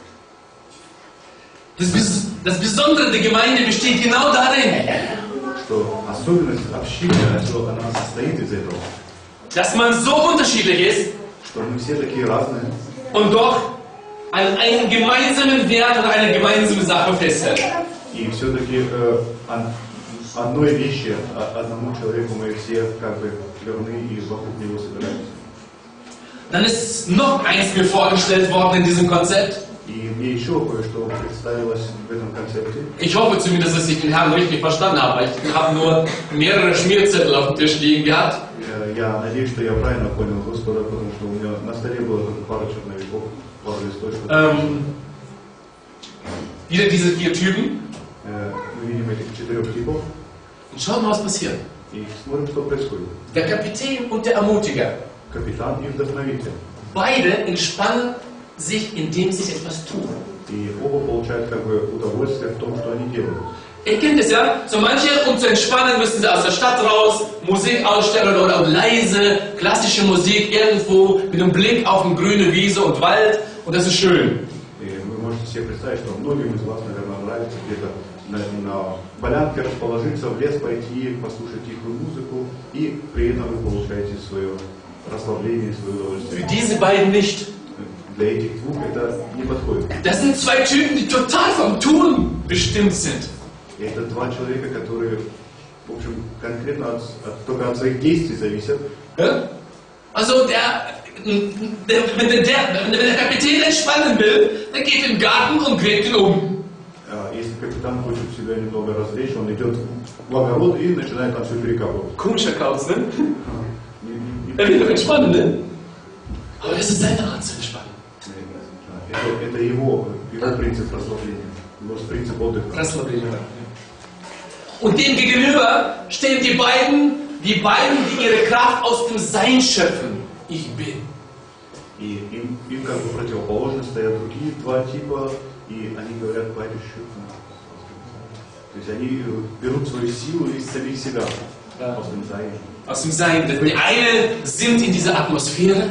Speaker 1: Das, Bes- das Besondere der Gemeinde besteht genau darin,
Speaker 2: Что особенность общины, что она состоит из этого.
Speaker 1: dass man so unterschiedlich ist
Speaker 2: Что мы все такие разные,
Speaker 1: und doch an einem gemeinsamen Wert oder einer gemeinsamen Sache festhält.
Speaker 2: и все-таки э, он- одной вещи, о- одному человеку мы все как бы верны и вокруг него собираемся.
Speaker 1: Dann ist noch eins mir vorgestellt worden in diesem Konzept.
Speaker 2: И мне еще кое-что представилось в этом концепте.
Speaker 1: Ich hoffe zumindest, dass ich den Herrn richtig verstanden habe. Ich habe nur mehrere Schmierzettel auf dem Tisch liegen gehabt.
Speaker 2: Э, Я надеюсь, что я правильно понял Господа, потому что у меня на столе было только пара черновиков, пару листочков.
Speaker 1: Ähm, wieder diese vier Typen.
Speaker 2: Э, Мы видим этих четырех типов
Speaker 1: Und schauen mal, was passiert.
Speaker 2: и смотрим, что происходит.
Speaker 1: Der Kapitän und der Ermutiger.
Speaker 2: Капитан и вдохновитель.
Speaker 1: Beide entspannen sich, indem sie etwas tun.
Speaker 2: И оба получают как бы удовольствие в том, что они делают.
Speaker 1: Ihr kennt es ja, so manche, um zu entspannen, müssen sie aus der Stadt raus, Musik ausstellen oder auch leise, klassische Musik irgendwo mit einem Blick auf eine grüne Wiese und Wald und das ist schön.
Speaker 2: И вы можете себе представить, что многим из вас, наверное, нравится где-то на, на полянке расположиться, в лес пойти, послушать тихую музыку, и при этом вы получаете свое расслабление, свое удовольствие.
Speaker 1: Für diese beiden nicht.
Speaker 2: Для этих двух это не подходит.
Speaker 1: Das sind zwei Typen, die total vom Tun bestimmt sind.
Speaker 2: И это два человека, которые, в общем, конкретно от, от, только от своих действий зависят.
Speaker 1: Ja? Also der, der, wenn, der, der, wenn der Kapitän entspannen will, der geht in den Garten und gräbt ihn um.
Speaker 2: Если капитан хочет себя немного развлечь, он идет в огород и начинает там все перекапывать.
Speaker 1: Komischer Kauz, ne? Er will doch entspannen, ne? Aber das ist seine Art zu entspannen.
Speaker 2: Это, это его, его принцип расслабления, его принцип отдыха.
Speaker 1: Расслабление. Und dem gegenüber stehen die beiden, die beiden, die ihre Kraft aus dem Sein schöpfen. Ich bin.
Speaker 2: И им, им как бы противоположно стоят другие два типа, и они говорят по счету. То есть они берут свою силу из самих себя,
Speaker 1: Ja.
Speaker 2: aus dem Sein.
Speaker 1: Aus dem Sein. Die einen sind in dieser Atmosphäre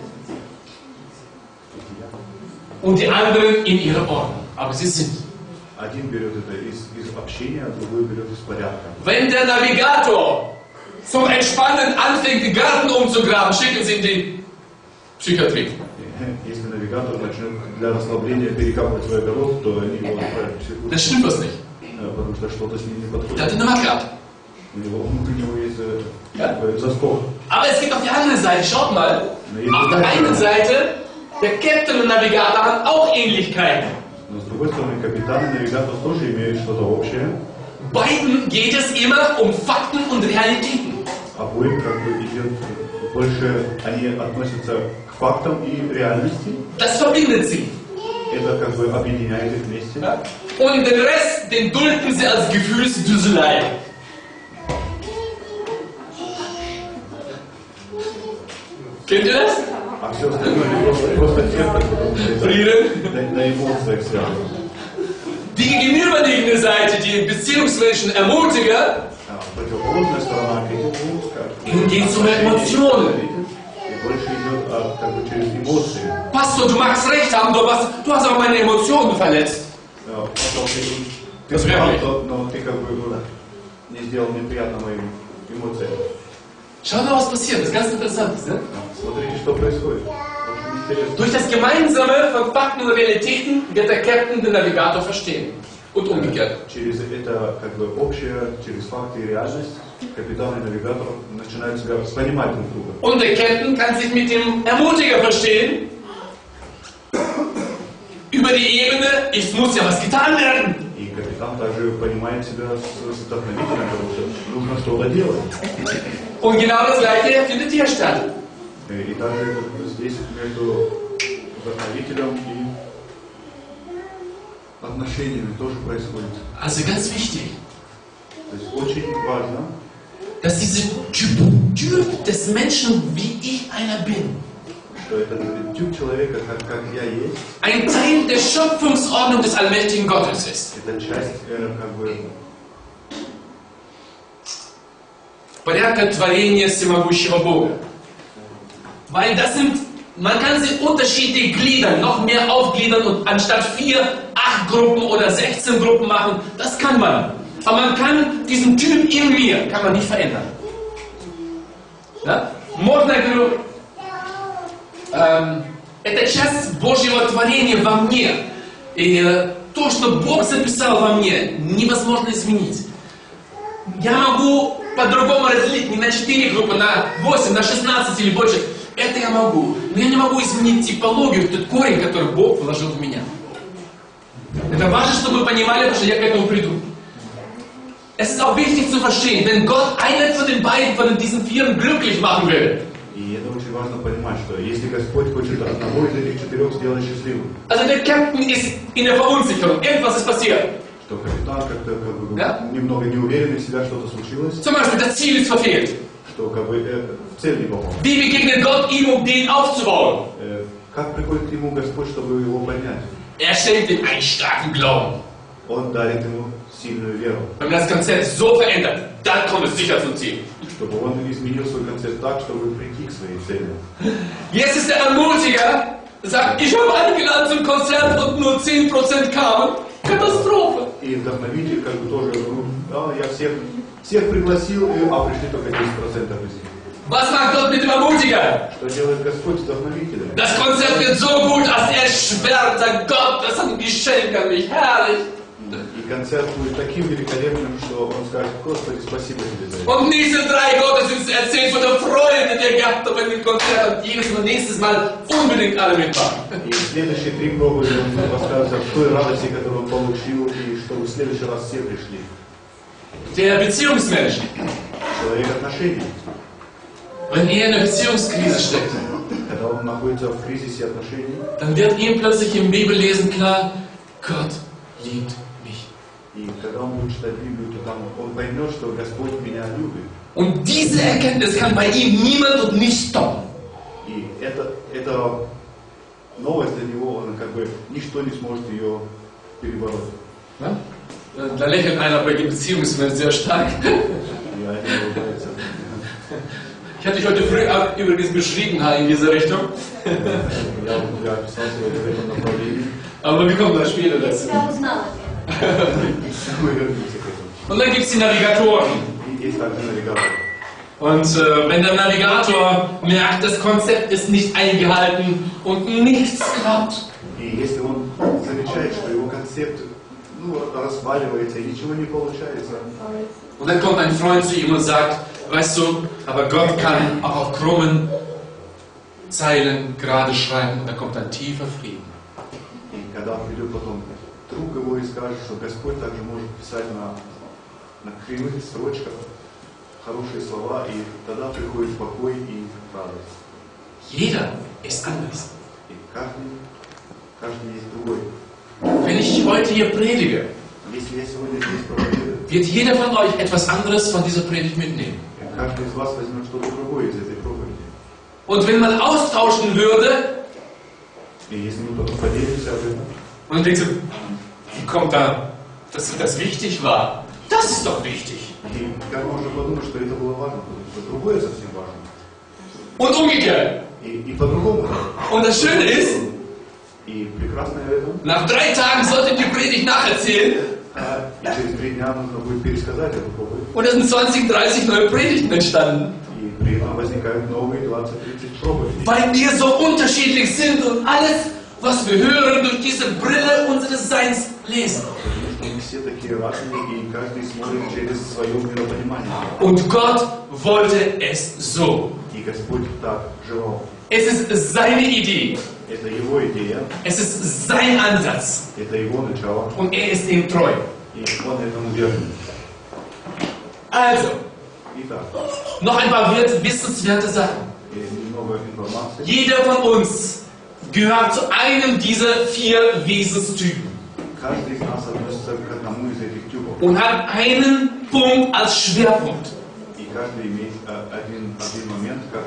Speaker 1: und die anderen in ihrer Ordnung. Aber sie sind.
Speaker 2: Один берет это из, из общения, а другой берет из порядка.
Speaker 1: Wenn der Navigator zum Entspannen anfängt, die Garten umzugraben, schicken sie in die Psychiatrie.
Speaker 2: Если навигатор начнет для расслабления перекапывать свой огород, то они его отправят в психушку.
Speaker 1: Das stimmt was nicht.
Speaker 2: Потому что что-то с ним не
Speaker 1: Der
Speaker 2: подходит.
Speaker 1: hat eine Macke ab.
Speaker 2: У него, у него есть э,
Speaker 1: Ja.
Speaker 2: такой заскок.
Speaker 1: Aber es gibt auch die andere Seite. Schaut mal. Auf der einen Seite, der Captain und Navigator haben auch Ähnlichkeiten.
Speaker 2: Но с другой стороны, капитан и навигатор тоже имеют что-то общее.
Speaker 1: Beiden geht es immer um Fakten und Realitäten.
Speaker 2: Обоим как бы идет больше, они относятся к фактам и реальности.
Speaker 1: Das verbindet sie.
Speaker 2: Это как бы объединяет их вместе.
Speaker 1: Ja? Und den Rest, den dulden sie als Gefühlsdüselei. Kennt ihr das?
Speaker 2: А все остальное они просто, просто терпят, потому что это
Speaker 1: Frieden.
Speaker 2: на, на эмоциях связано.
Speaker 1: Die gegenüberliegende Seite, die Beziehungsmenschen Ermutiger,
Speaker 2: А противоположная сторона к этим двум, скажем,
Speaker 1: ihnen geht es um Emotionen.
Speaker 2: и больше идет а, как бы через эмоции.
Speaker 1: Pastor, du magst recht haben, du hast, du hast aber meine Emotionen verletzt.
Speaker 2: А, потом ты, ты
Speaker 1: Das
Speaker 2: прав,
Speaker 1: wirklich.
Speaker 2: но, но ты как бы ну, не сделал неприятно моим эмоциям.
Speaker 1: Schau mal, was passiert. Das ist ganz interessant. Ne?
Speaker 2: Смотрите, что происходит. Очень интересно.
Speaker 1: Durch das Gemeinsame von Fakten und Realitäten wird der Captain den Navigator verstehen. Und umgekehrt.
Speaker 2: Через это как бы общее, через факты и реальность, капитан и навигатор начинают себя понимать друг друга.
Speaker 1: Und der Captain kann sich mit dem Ermutiger verstehen. Über die Ebene, es muss ja was getan werden.
Speaker 2: И капитан также понимает себя с, с вдохновителем, потому что нужно что-то делать.
Speaker 1: Und genau das Gleiche findet hier statt.
Speaker 2: И также здесь между вдохновителем и отношениями тоже происходит.
Speaker 1: Also ganz wichtig,
Speaker 2: То есть очень важно,
Speaker 1: dass diese Typ, Typ des Menschen, wie ich einer bin,
Speaker 2: что этот тип человека, как, как я есть,
Speaker 1: ein Teil der Schöpfungsordnung des allmächtigen Gottes ist.
Speaker 2: это часть э, как бы
Speaker 1: Порядка творения всемогущего Бога. Weil das sind, man kann sie unterschiedlich gliedern, noch mehr aufgliedern und anstatt vier, acht Gruppen oder sechzehn Gruppen machen, das kann man. Aber man kann diesen Typ in mir, kann man nicht verändern. Да? Можно, я говорю, эм, это часть Божьего творения во мне. И э, то, что Бог записал во мне, невозможно изменить. Я могу по-другому разделить не на четыре группы, на восемь, на шестнадцать или больше. Это я могу. Но я не могу изменить типологию, тот корень, который Бог вложил в меня. Это важно, чтобы вы понимали, потому что я к этому приду. Es ist auch wichtig zu verstehen, wenn Gott einen von den beiden, von diesen vieren glücklich machen will.
Speaker 2: И это очень важно понимать, что если Господь хочет одного из этих четырех сделать счастливым,
Speaker 1: Also der Captain ist in der Verunsicherung, irgendwas ist passiert.
Speaker 2: что капитан как-то как бы,
Speaker 1: Да?
Speaker 2: немного не уверен в себя, что-то случилось,
Speaker 1: Zum Beispiel, das Ziel ist verfehlt.
Speaker 2: что как бы э, в цель не попал.
Speaker 1: Wie begegnet Gott ihm, um den aufzubauen?
Speaker 2: Э, Как приходит к нему Господь, чтобы его поднять?
Speaker 1: Er schenkt ihm einen starken Glauben.
Speaker 2: Он дарит ему сильную веру,
Speaker 1: Wenn man das Konzept so verändert, dann kommt es sicher zum Ziel.
Speaker 2: чтобы он изменил свой концепт так, чтобы прийти к своей цели.
Speaker 1: Jetzt ist der Ermutiger, der sagt, ich habe eingeladen zum Konzert und nur zehn Prozent kamen. Katastrophe.
Speaker 2: И вдохновитель как бы тоже, ну, да, я всех, всех пригласил, а пришли только десять процентов из них.
Speaker 1: Was macht Gott mit dem Ermutiger?
Speaker 2: Что делает Господь с вдохновителем?
Speaker 1: Das Konzert wird so gut, dass er schwärmt, sagt Gott, das ist ein Geschenk an mich, herrlich.
Speaker 2: И концерт будет таким великолепным, что он скажет: Господи, спасибо тебе за это.
Speaker 1: Und nächste drei Gottesdienste erzählt von der Freude, die er gehabt hat bei dem Konzert und jedes Mal, nächstes Mal unbedingt alle mitmachen.
Speaker 2: И следующие три проповеди он рассказывает о той радости, которую он получил, и чтобы в следующий раз все пришли.
Speaker 1: Der Beziehungsmensch,
Speaker 2: Человек отношений,
Speaker 1: wenn er in einer Beziehungskrise steckt,
Speaker 2: когда он находится в кризисе отношений,
Speaker 1: dann wird ihm plötzlich im Bibellesen klar, Gott liebt mich.
Speaker 2: и когда он будет читать Библию, то там он поймет, что Господь меня любит.
Speaker 1: Und diese Erkenntnis kann bei ihm niemand und nicht stoppen.
Speaker 2: И это, это новость для него, он как бы ничто не сможет ее перебороть.
Speaker 1: Ja? Da lächelt einer bei dem Beziehungsmensch sehr stark.
Speaker 2: И один улыбается.
Speaker 1: Ich hatte dich heute früh übrigens beschrieben in diese Richtung.
Speaker 2: Я, я описал сегодня в этом направлении.
Speaker 1: Aber wir kommen da später dazu.
Speaker 3: Я узнала это.
Speaker 2: Мы вернемся к этому.
Speaker 1: Und dann gibt es die Navigatoren.
Speaker 2: И есть также навигатор.
Speaker 1: Und äh, wenn der Navigator merkt, das Konzept ist nicht eingehalten und nichts klappt,
Speaker 2: И если он замечает, что его концепт, ну, разваливается и ничего не получается,
Speaker 1: und dann kommt ein Freund zu ihm und sagt, weißt du, aber Gott kann auch auf krummen Zeilen gerade schreiben und da kommt ein tiefer Frieden.
Speaker 2: и когда придет потом друг его и скажет, что Господь также может писать на, на кривых строчках хорошие слова, и тогда приходит покой и радость.
Speaker 1: Jeder ist anders.
Speaker 2: И каждый, каждый есть другой.
Speaker 1: Wenn ich heute hier predige,
Speaker 2: Если я сегодня здесь проповедую,
Speaker 1: wird jeder von euch etwas anderes von dieser Predigt mitnehmen.
Speaker 2: каждый из вас возьмет что-то другое из этой проповеди.
Speaker 1: Und wenn man austauschen würde,
Speaker 2: И если мы только поделимся об этом,
Speaker 1: und dann denkst du, wie kommt da, dass das wichtig war? Das ist doch wichtig.
Speaker 2: и как можно подумать, что это было важно, потому что другое совсем важно.
Speaker 1: Und umgekehrt.
Speaker 2: И, и по-другому.
Speaker 1: Und das Schöne ist,
Speaker 2: И прекрасное в этом.
Speaker 1: nach drei Tagen sollte die Predigt nacherzählen
Speaker 2: А, и через три дня нужно будет пересказать эту проповедь.
Speaker 1: und es sind zwanzig, dreißig neue Predigten entstanden.
Speaker 2: И при этом возникают новые двадцать-тридцать проповедей.
Speaker 1: Weil wir so unterschiedlich sind und alles, was wir hören, durch diese Brille unseres Seins lesen.
Speaker 2: Потому что мы все такие разные, и каждый смотрит через свое миропонимание.
Speaker 1: Und Gott wollte es so.
Speaker 2: И Господь так желал.
Speaker 1: Es ist seine Idee.
Speaker 2: Это Его идея,
Speaker 1: Es ist sein Ansatz.
Speaker 2: это Его начало,
Speaker 1: Und er ist ihm treu.
Speaker 2: и Он этому верен.
Speaker 1: Also,
Speaker 2: Итак,
Speaker 1: noch ein paar wissenswerte Sachen.
Speaker 2: и немного информации.
Speaker 1: Jeder von uns gehört zu einem dieser vier Wesenstypen
Speaker 2: Каждый из нас относится к одному из этих тюбов.
Speaker 1: und hat einen Punkt als Schwerpunkt.
Speaker 2: И каждый имеет а, один, один момент как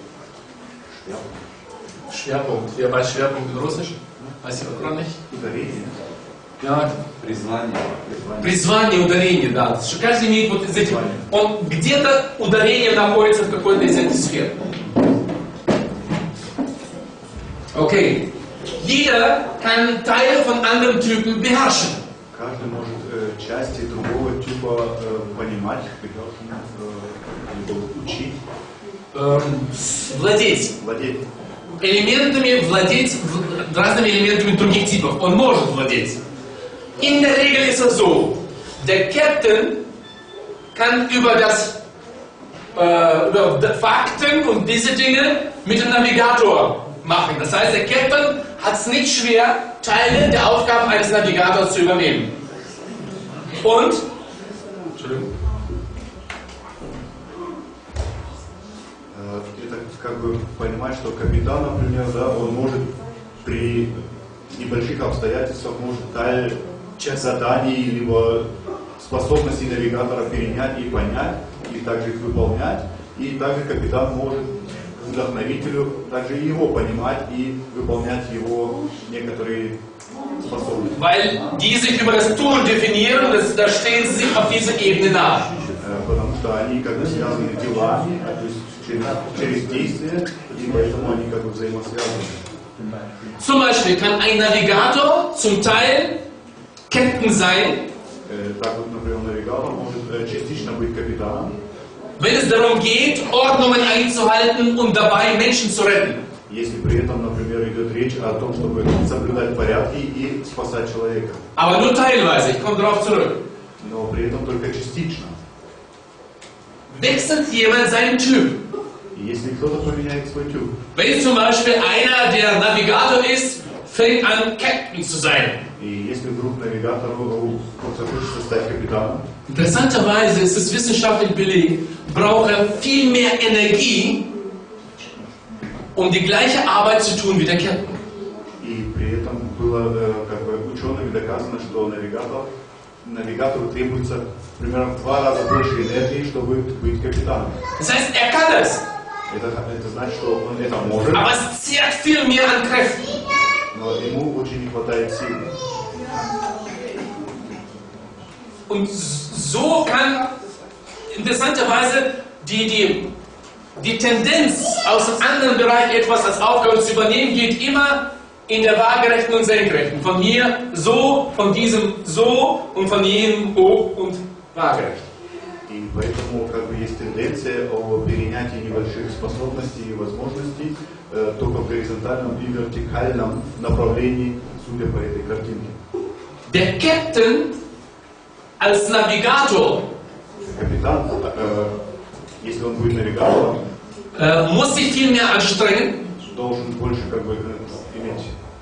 Speaker 2: шляпу.
Speaker 1: Schwerpunkt. Wer weiß Schwerpunkt in Russisch? Weiß ich auch noch nicht.
Speaker 2: Ударение,
Speaker 1: Ja,
Speaker 4: Призвание.
Speaker 2: призвание.
Speaker 1: призвание, ударение, да. То есть каждый имеет вот из этих. Он где-то ударение находится в какой-то из этих сфер. Okay. Jeder kann Teile von anderen Typen beherrschen.
Speaker 2: Каждый может э, части другого типа э, понимать, прекрасно, э, либо учить,
Speaker 1: Ähm, владеть.
Speaker 2: владеть.
Speaker 1: Элементами владеть, в- разными элементами других типов. Он может владеть. In der Regel ist es so, der Captain kann über das äh, über die Fakten und diese Dinge mit dem Navigator machen. Das heißt, der Captain hat es nicht schwer, Teile der Aufgaben eines Navigators zu übernehmen. Und Entschuldigung.
Speaker 2: Э, Это как бы понимать, что капитан, например, да, он может при небольших обстоятельствах может даль заданий либо способностей навигатора перенять и понять, и также их выполнять. И также капитан может вдохновителю также его понимать и выполнять его некоторые способности.
Speaker 1: Weil die sich über das Tun definieren, das, da stehen sie sich auf dieser Ebene nach.
Speaker 2: Потому что они как бы связаны делами, то есть через, через действия, и поэтому они как бы взаимосвязаны.
Speaker 1: Zum Beispiel kann ein Navigator zum Teil Captain sein,
Speaker 2: Так вот, например, навигатор может частично быть капитаном,
Speaker 1: wenn es darum geht, Ordnungen einzuhalten und dabei Menschen zu retten.
Speaker 2: если при этом, например, идет речь о том, чтобы соблюдать порядки и спасать человека.
Speaker 1: Aber nur teilweise, ich komme darauf zurück.
Speaker 2: Но при этом только частично.
Speaker 1: Wechselt jemand seinen Typ?
Speaker 2: И если кто-то поменяет свой тюб,
Speaker 1: Wenn zum Beispiel einer, der Navigator ist, fängt an, Captain zu sein.
Speaker 2: и если вдруг навигатору захочется стать капитаном,
Speaker 1: Interessanterweise ist es wissenschaftlich belegt, braucht er viel mehr Energie, um die gleiche Arbeit zu tun wie der Captain.
Speaker 2: и при этом было э, как бы учеными доказано, что навигатор, навигатору требуется примерно в два раза больше энергии, чтобы быть капитаном.
Speaker 1: Das heißt, er kann das,
Speaker 2: Это, это значит, что он это может,
Speaker 1: aber es zehrt viel mehr an Kräften.
Speaker 2: но ему очень не хватает сил.
Speaker 1: Und so kann interessanterweise die, die, die Tendenz aus dem anderen Bereich etwas als Aufgabe zu übernehmen, geht immer in der waagerechten und senkrechten. Von hier so, von diesem so und von jenem hoch und waagerecht.
Speaker 2: И поэтому как бы есть тенденция о перенятии небольших способностей и возможностей э, только в горизонтальном и вертикальном направлении, судя по этой картинке.
Speaker 1: Der Captain als Navigator
Speaker 2: Капитан, э, если он будет навигатором,
Speaker 1: äh, muss sich viel mehr anstrengen,
Speaker 2: должен больше как бы э, иметь,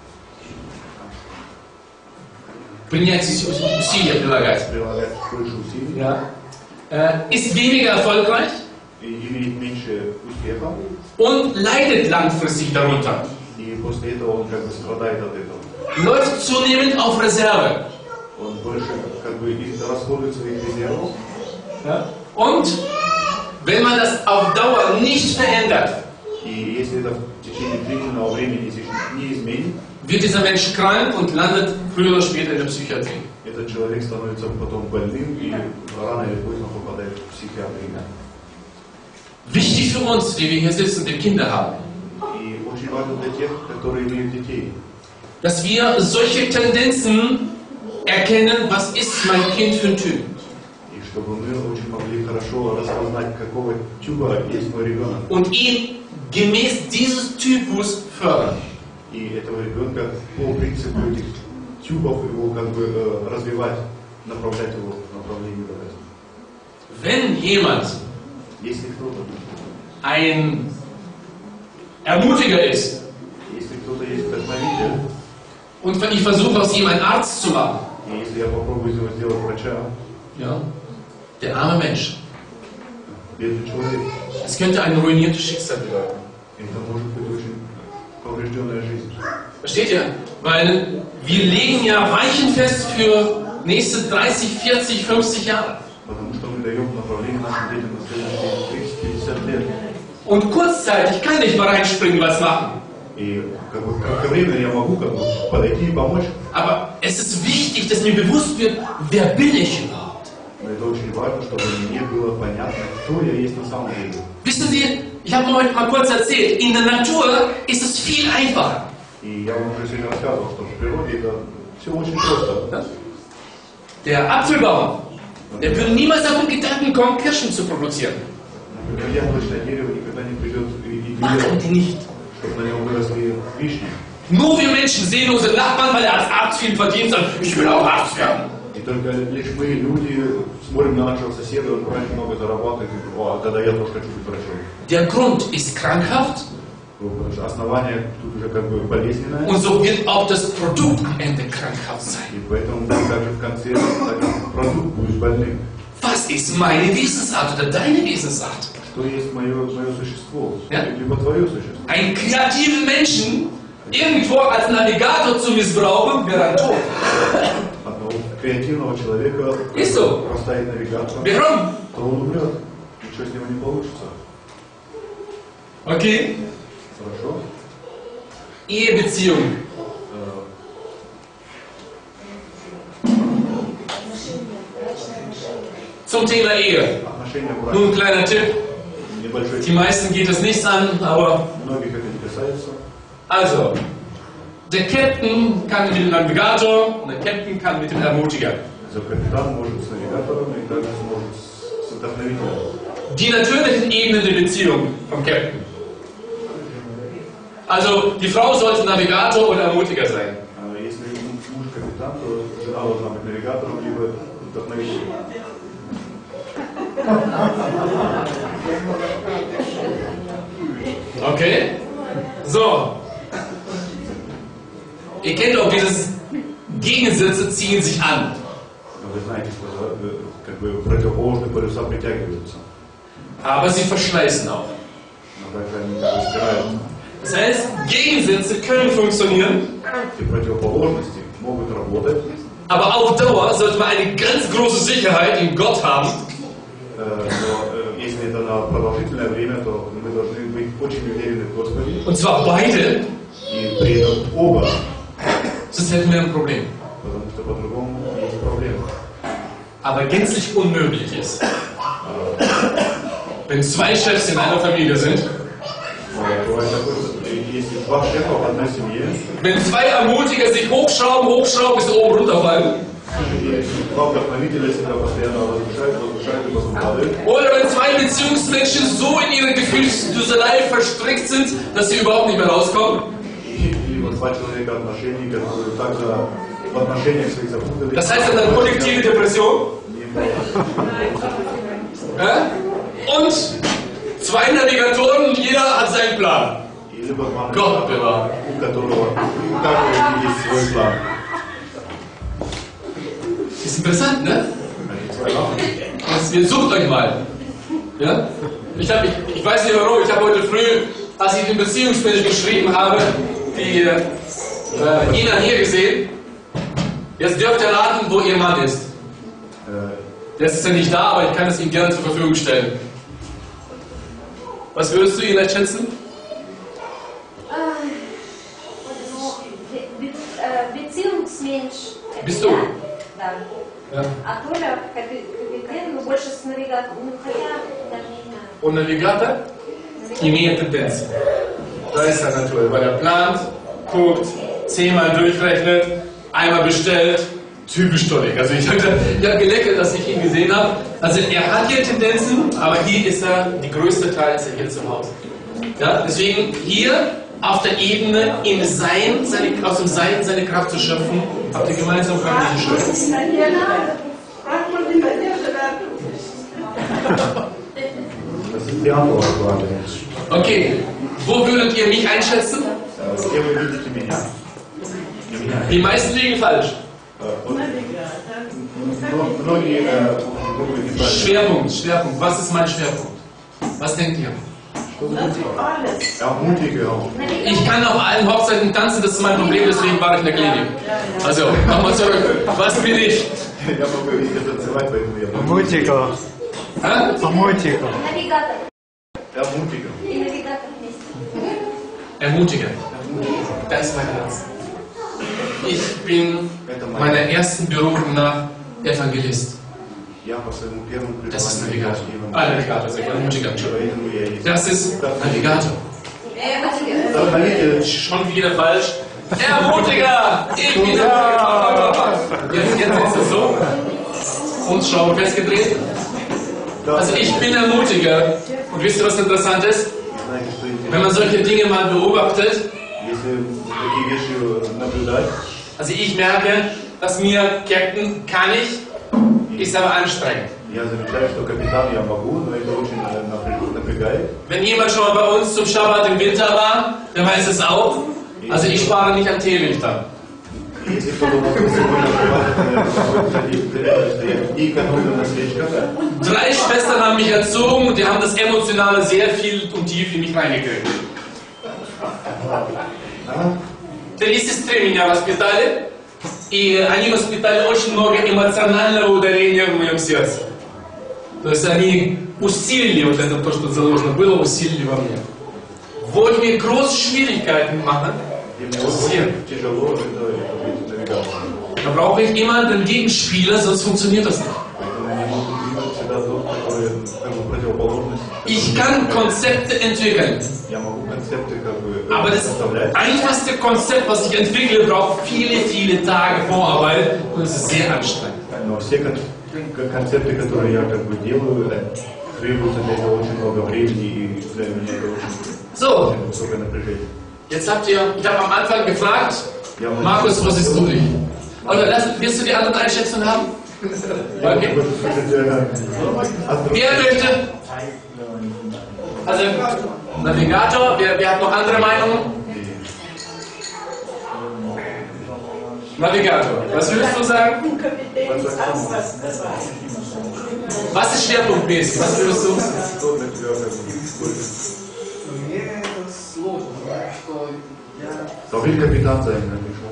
Speaker 1: принять усилия прилагать,
Speaker 2: прилагать больше усилий
Speaker 1: ja. äh, ist weniger erfolgreich
Speaker 2: и имеет меньше успеха,
Speaker 1: und leidet langfristig darunter.
Speaker 2: и после этого он как бы страдает от этого.
Speaker 1: Läuft zunehmend auf Reserve.
Speaker 2: Он больше как бы и расходует своих резервов.
Speaker 1: Ja. Und wenn man das auf Dauer nicht verändert,
Speaker 2: И если это в течение длительного времени sich не изменит,
Speaker 1: wird dieser Mensch krank und landet früher oder später in der Psychiatrie.
Speaker 2: этот человек становится потом больным и рано или поздно попадает в психиатрию.
Speaker 1: Wichtig für uns, die wir hier sitzen, die Kinder haben,
Speaker 2: И очень важно для тех, которые имеют детей,
Speaker 1: dass wir solche Tendenzen erkennen, was ist mein Kind für ein Typ.
Speaker 2: и чтобы мы очень могли хорошо распознать, какого тюба есть мой ребенок,
Speaker 1: Und ihn gemäß dieses Typus fördern.
Speaker 2: и этого ребенка по принципу этих тюбов его как бы э, развивать, направлять его в направлении давать.
Speaker 1: Wenn jemand
Speaker 2: Если кто-то,
Speaker 1: ein Ermutiger ist
Speaker 2: если кто-то есть вдохновитель,
Speaker 1: und wenn ich versuche, aus ihm einen Arzt zu machen,
Speaker 2: и если я попробую из него сделать врача,
Speaker 1: ja, der arme Mensch,
Speaker 2: бедный человек,
Speaker 1: es könnte ein ruiniertes Schicksal bedeuten.
Speaker 2: это может быть очень поврежденная жизнь.
Speaker 1: Versteht ihr? Weil wir legen ja Weichen fest für nächste dreißig, vierzig, fünfzig Jahre.
Speaker 2: Потому что мы даем направление нашим детям на следующие тридцать-пятьдесят лет.
Speaker 1: Und kurzzeitig kann ich mal reinspringen, was machen.
Speaker 2: И как бы кратковременно я могу как бы подойти и помочь.
Speaker 1: Aber es ist wichtig, dass mir bewusst wird, wer bin ich überhaupt?
Speaker 2: Но это очень важно, чтобы мне было понятно, кто я есть на самом деле.
Speaker 1: Wissen Sie, ich habe euch mal kurz erzählt, in der Natur ist es viel einfacher.
Speaker 2: И я вам уже сегодня рассказывал, что в природе это все очень просто.
Speaker 1: Der Apfelbaum, der würde niemals auf den Gedanken kommen, Kirschen zu produzieren.
Speaker 2: Например, яблочное дерево никогда не придет и
Speaker 1: Machen die nicht.
Speaker 2: чтобы на нем выросли вишни.
Speaker 1: Nur wir Menschen sehen unseren Nachbarn, weil er als Arzt viel verdient, sagen, ich will auch Arzt werden.
Speaker 2: И только лишь мы, люди, смотрим на нашего соседа, он врач много зарабатывает, и говорим, о, тогда я тоже хочу быть врачом.
Speaker 1: Der Grund ist krankhaft
Speaker 2: Потому что основание тут уже как бы болезненное.
Speaker 1: und so wird auch das Produkt am Ende krankhaft sein.
Speaker 2: И поэтому также в конце так, продукт будет больным.
Speaker 1: Was ist meine Wesensart oder deine Wesensart?
Speaker 2: Что есть мое, мое существо,
Speaker 1: Ja?
Speaker 2: либо твое существо.
Speaker 1: Einen kreativen Menschen irgendwo als Navigator zu missbrauchen, wäre ein Tod.
Speaker 2: Одного креативного человека
Speaker 1: Ist so.
Speaker 2: поставить навигатором,
Speaker 1: Warum?
Speaker 2: то он умрет. Ничего с него не получится.
Speaker 1: Okay?
Speaker 2: Хорошо.
Speaker 1: Ehebeziehung. Zum Thema Ehe.
Speaker 2: Отношения в
Speaker 1: Nun ein
Speaker 2: браке.
Speaker 1: kleiner Tipp.
Speaker 2: Небольшой
Speaker 1: Die meisten geht es nichts an, aber
Speaker 2: многих это не касается.
Speaker 1: also, der Captain kann mit dem Navigator und der Captain kann mit dem Ermutiger.
Speaker 2: За капитан может с навигатором и также сможет с вдохновителем.
Speaker 1: Die natürlichen Ebenen der Beziehung vom Captain. Also, die Frau sollte Navigator oder Ermutiger sein.
Speaker 2: А Если муж капитан, то жена должна быть навигатором либо вдохновителем.
Speaker 1: Okay? So. Ihr kennt auch dieses Gegensätze ziehen sich an.
Speaker 2: Но вы знаете, что э, как бы противоположные полюса притягиваются,
Speaker 1: Aber sie verschleißen auch.
Speaker 2: но также они как бы стираются.
Speaker 1: Das heißt, Gegensätze können funktionieren,
Speaker 2: Эти противоположности могут работать,
Speaker 1: aber auf Dauer sollte man eine ganz große Sicherheit in Gott haben,
Speaker 2: э, но э, если это на продолжительное время, то мы должны быть очень уверены в Господе,
Speaker 1: und zwar beide,
Speaker 2: и при этом оба,
Speaker 1: sonst hätten wir ein Problem.
Speaker 2: потому что по-другому есть проблема.
Speaker 1: Aber gänzlich unmöglich ist. Wenn zwei Chefs in einer Familie sind,
Speaker 2: Но бывает такое, что если два шефа в одной семье,
Speaker 1: wenn zwei Ermutiger sich hochschrauben, hochschrauben, bis sie oben runterfallen,
Speaker 2: и два вдохновителя себя постоянно возвышают, возвышают и потом падают,
Speaker 1: oder wenn zwei Beziehungsmenschen so in ihre Gefühlsduselei verstrickt sind, dass sie überhaupt nicht mehr rauskommen,
Speaker 2: и, либо два человека отношений, которые также в отношениях своих запутались.
Speaker 1: das heißt dann kollektive Depression. Ja? Und zwei Navigatoren, jeder hat seinen Plan.
Speaker 2: И либо два
Speaker 1: Gott bewahre.
Speaker 2: у которого у каждого есть свой план.
Speaker 1: Ist interessant, ne?
Speaker 2: Они zwei Sachen.
Speaker 1: Das, ihr sucht euch mal. Ja? Ich, hab, ich, ich weiß nicht warum, ich habe heute früh, als ich den Beziehungsmensch geschrieben habe, die äh, Ina hier gesehen. Jetzt dürft ihr raten, wo ihr Mann ist.
Speaker 2: Äh,
Speaker 1: Jetzt ist er nicht da, aber ich kann es ihm gerne zur Verfügung stellen. Was würdest du ihn jetzt schätzen?
Speaker 3: Äh, ну, бе- бе- э, Beziehungsmensch.
Speaker 1: Bist du?
Speaker 3: Да.
Speaker 1: Ja.
Speaker 3: А Толя капи- капитан, но больше с навигатором. Ну, хотя, даже не знаю.
Speaker 1: Und Navigator? Имеет Tendenz. Da ist er natürlich, weil er plant, guckt, zehnmal durchrechnet, einmal bestellt. Typisch Tollig. Also ich habe ich hab gelächelt, als ich ihn gesehen habe. Also er hat hier Tendenzen, aber hier ist er, die größte Teil ist er hier zu Hause. Ja, deswegen hier auf der Ebene im Sein, seine, aus dem Sein seine Kraft zu schöpfen, habt ihr gemeinsam diese Schrift.
Speaker 2: Das ist die Antwort quasi.
Speaker 1: Okay, wo würdet ihr mich einschätzen?
Speaker 2: Äh, Где вы видите меня? Меня.
Speaker 1: Die meisten liegen falsch.
Speaker 2: Äh, und- но- Многие äh, думают неправильно.
Speaker 1: Schwerpunkt, Schwerpunkt. Was ist mein Schwerpunkt? Was denkt ihr?
Speaker 2: Ermutige auch.
Speaker 1: Ich kann auf allen Hochzeiten tanzen, das ist mein Problem, deswegen war ich in der Klinik. Also, nochmal zurück. Was bin ich?
Speaker 2: Я могу везде танцевать, поэтому я буду
Speaker 4: Мутиков.
Speaker 1: Hä?
Speaker 4: Мутиков.
Speaker 3: Навигатор.
Speaker 2: ermutigen.
Speaker 3: И навигатор вместе.
Speaker 1: Ermutiger. Das ist mein Herz. Ich bin meiner ersten Berufung nach Evangelist.
Speaker 2: Я по своему первому
Speaker 1: Das ist
Speaker 2: пребыванию
Speaker 1: Navigator.
Speaker 2: в
Speaker 1: Ah, Navigator, sag ich, Ermutiger, Entschuldigung.
Speaker 2: Поэтому я есть.
Speaker 1: Das ist Navigator.
Speaker 2: Вдохновитель.
Speaker 1: Schon wieder falsch. Ermutiger! Ich bin Ermutiger! Jetzt, jetzt ist es so. Und Schraube festgedreht. Also ich bin Ermutiger. Und wisst ihr, was interessant ist?
Speaker 2: Знаете, что интересно?
Speaker 1: Wenn man solche Dinge mal beobachtet,
Speaker 2: Если такие вещи наблюдать,
Speaker 1: also ich merke, dass mir Captain kann ich, ist aber anstrengend.
Speaker 2: я замечаю, что капитан я могу, но это очень э, напря- напрягает.
Speaker 1: Wenn jemand schon mal bei uns zum Schabbat im Winter war, der weiß es auch. Also ich spare nicht an Teelichtern.
Speaker 2: Если кто-то может сегодня бывает, не экономлю на свечках.
Speaker 1: Drei Schwestern haben mich erzogen und die haben das Emotionale sehr viel und tief in mich reingekriegt. Три сестры меня воспитали, и они воспитали очень много эмоционального ударения в моем сердце. То есть они усилили вот это, то, что заложено было, усилили во мне. wo ich mir große Schwierigkeiten mache, das ist hier. Da brauche ich immer den Gegenspieler, sonst funktioniert das nicht. Ich kann Konzepte entwickeln. Aber das einfachste Konzept, was ich entwickle, braucht viele, viele Tage Vorarbeit und es ist sehr anstrengend.
Speaker 2: Концепты, которые я как бы делаю, требуются для этого очень много времени и для меня это очень высокое напряжение.
Speaker 1: Jetzt habt ihr, ich habe am Anfang gefragt, Markus, was ist du dich? Oder lass, wirst du die anderen Einschätzungen haben? Okay. Wer möchte? Also, Navigator, wer, wer hat noch andere Meinungen? Navigator, was würdest du sagen? Was ist schwerpunktmäßig? Was würdest du?
Speaker 2: Должен капитан именно пришел.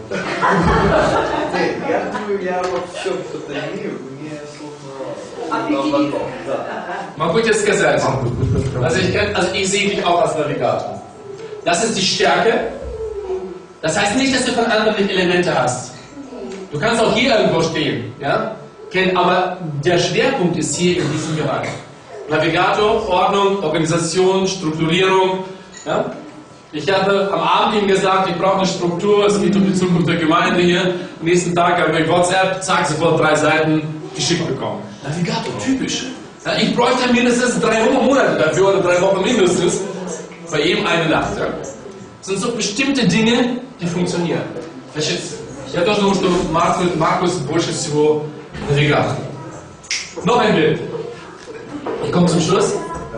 Speaker 4: Я думаю, я во всем что-то имею, мне сложно.
Speaker 1: Могу dir сказать, also ich, kann, also ich sehe dich auch als Navigator. Das ist die Stärke. Das heißt nicht, dass du von anderen Elemente hast. Du kannst auch hier irgendwo stehen, ja? Aber der Schwerpunkt ist hier in diesem Bereich. Navigator, Ordnung, Organisation, Strukturierung. Ja? Ich hatte am Abend ihm gesagt, ich brauche eine Struktur, es geht um die Zukunft der Gemeinde hier. Am nächsten Tag habe ich WhatsApp, zack, sofort drei Seiten geschickt bekommen. Navigator, typisch. Ja, ich bräuchte mindestens drei Monate dafür oder drei Wochen mindestens. Bei jedem eine Nacht. Ja? Das sind so bestimmte Dinge, die funktionieren. Я тоже думаю, что Маркус, Маркус больше всего навигатор. Noch ein Bild. Ich komme zum Schluss.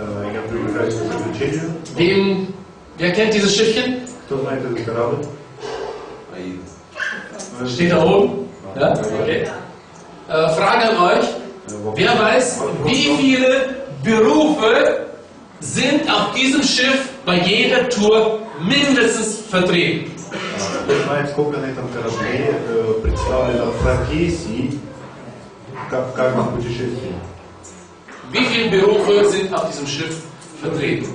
Speaker 1: Wem, wer kennt dieses Schiffchen? Steht da oben? Ja? Okay. Äh, Frage an euch. Wer weiß, wie viele Berufe sind auf diesem Schiff bei jeder Tour mindestens vertreten?
Speaker 2: Кто знает, сколько на этом корабле э, представлено профессий в каждом путешествии?
Speaker 1: Wie viele Berufe sind auf diesem Schiff vertreten?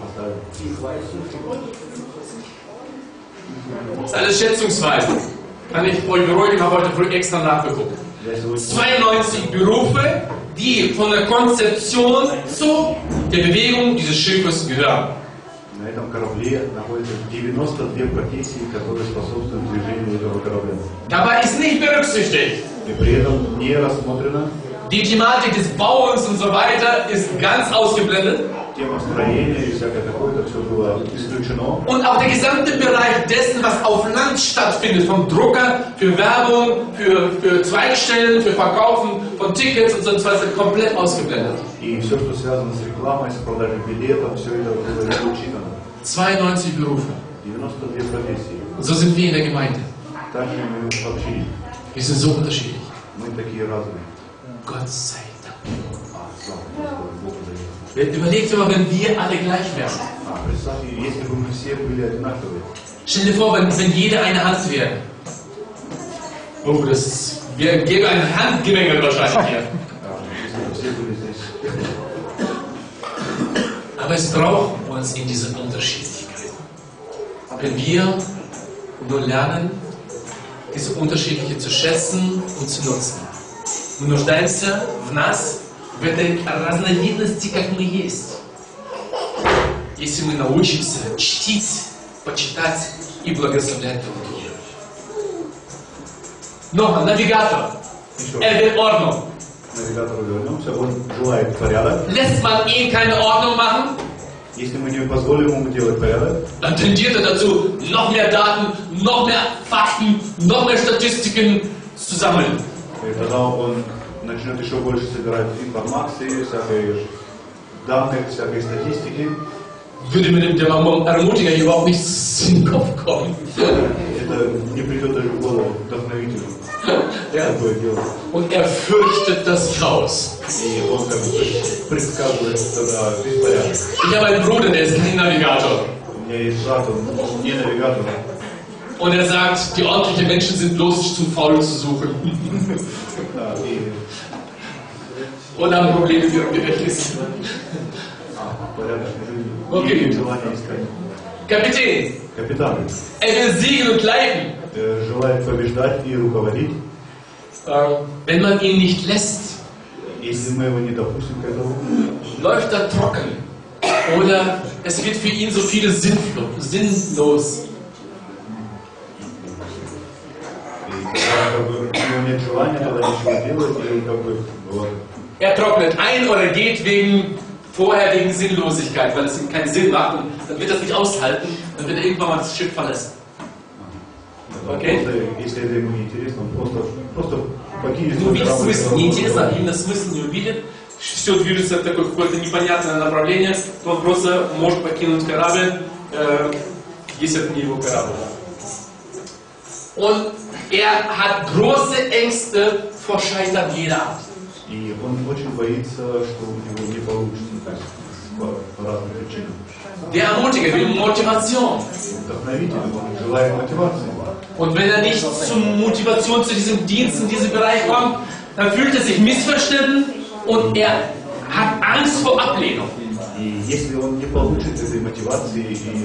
Speaker 1: Das ist alles schätzungsweise. Kann ich euch beruhigen, ich habe heute früh extra nachgeguckt. zweiundneunzig Berufe, die von der Konzeption zu der Bewegung dieses Schiffes gehören.
Speaker 2: На этом корабле находится девяносто две профессии, которые способствуют движению этого корабля.
Speaker 1: Dabei ist nicht berücksichtigt.
Speaker 2: И при этом не рассмотрено.
Speaker 1: Die Thematik des Bauens und so weiter ist ganz ausgeblendet.
Speaker 2: Тема строения и всякое такое, это все было исключено.
Speaker 1: Und auch der gesamte Bereich dessen, was auf Land stattfindet, vom Drucker, für Werbung, für, für Zweigstellen, für Verkaufen von Tickets und so weiter, komplett ausgeblendet.
Speaker 2: И все, что связано с рекламой, с продажей билетов, все это было исключено.
Speaker 1: zweiundneunzig Berufe.
Speaker 2: девяносто две профессии.
Speaker 1: Und so sind wir in der Gemeinde.
Speaker 2: Так же мы в общине.
Speaker 1: Wir sind so unterschiedlich.
Speaker 2: Мы такие разные.
Speaker 1: Gott sei Dank.
Speaker 2: А, слава Богу за это.
Speaker 1: Überlegt mal, wenn wir alle gleich wären.
Speaker 2: А, представьте, если бы мы все были одинаковые.
Speaker 1: Stell dir vor, wenn, wenn jeder eine Hand wäre. Oh, das wir gäbe ein Handgemenge wahrscheinlich hier. Aber es braucht uns in dieser Unterschiedlichkeit. Wenn wir nur lernen, diese Unterschiedliche zu schätzen und zu nutzen. Мы нуждаемся в нас, в этой разновидности, как мы есть. Если мы научимся чтить, почитать и благословлять друг друга. Но навигатор, er will Ordnung.
Speaker 2: Навигатору вернемся, он желает порядок.
Speaker 1: Lässt man ihn keine Ordnung machen,
Speaker 2: Если мы не позволим ему делать порядок,
Speaker 1: dann tendiert er dazu, noch mehr Daten, noch mehr Fakten, noch mehr Statistiken zu sammeln.
Speaker 2: и тогда он начнет еще больше собирать информации, всякой данных, всякой статистики.
Speaker 1: Würde mir der Ermutiger hier überhaupt nichts in den Kopf kommen.
Speaker 2: Это не придет даже в голову вдохновителю такое делать.
Speaker 1: Und er fürchtet das Chaos.
Speaker 2: И он как бы предсказывает тогда беспорядок.
Speaker 1: Ich habe einen Bruder, der ist kein Navigator.
Speaker 2: У меня есть брат, он не навигатор.
Speaker 1: Und er sagt, die ordentlichen Menschen sind bloß zu faul zu suchen.
Speaker 2: Да, и
Speaker 1: Und haben Probleme mit ihrem Gedächtnis.
Speaker 2: порядочной жизни.
Speaker 1: Okay.
Speaker 2: И желание искать.
Speaker 1: Kapitän.
Speaker 2: Капитан
Speaker 1: Er will siegen und leiten.
Speaker 2: э, желает побеждать и руководить.
Speaker 1: Ähm, wenn man ihn nicht lässt,
Speaker 2: Если мы его не допустим к этому,
Speaker 1: läuft er trocken. Oder es wird für ihn so viele sinnlos. sinnlos.
Speaker 2: и когда как бы, у него нет желания тогда ничего делать, и как бы вот,
Speaker 1: Er trocknet ein oder geht wegen, vorher wegen Sinnlosigkeit, weil es ihm keinen Sinn macht. Und dann wird er es nicht aushalten, dann wird er irgendwann mal das Schiff verlassen.
Speaker 2: он
Speaker 1: Окей.
Speaker 2: просто, если это ему не интересно, он просто, просто покинет
Speaker 1: Ну,
Speaker 2: свой
Speaker 1: видит
Speaker 2: корабль,
Speaker 1: смысл,
Speaker 2: и
Speaker 1: неинтересно,
Speaker 2: он-
Speaker 1: именно смысл не увидит. Все движется в такое какое-то непонятное направление, то он просто может покинуть корабль, äh, если это не его корабль. Und er hat große Ängste vor Scheitern jeder Art.
Speaker 2: И он очень боится, что у него не получится, то есть по, по разным причинам.
Speaker 1: Der Ermutiger will Motivation.
Speaker 2: Вдохновитель, он желает мотивации.
Speaker 1: Und wenn er nicht zur Motivation zu diesem Dienst in diesem Bereich kommt, dann fühlt er sich missverstanden und er hat Angst vor Ablehnung.
Speaker 2: И если он не получит этой мотивации и,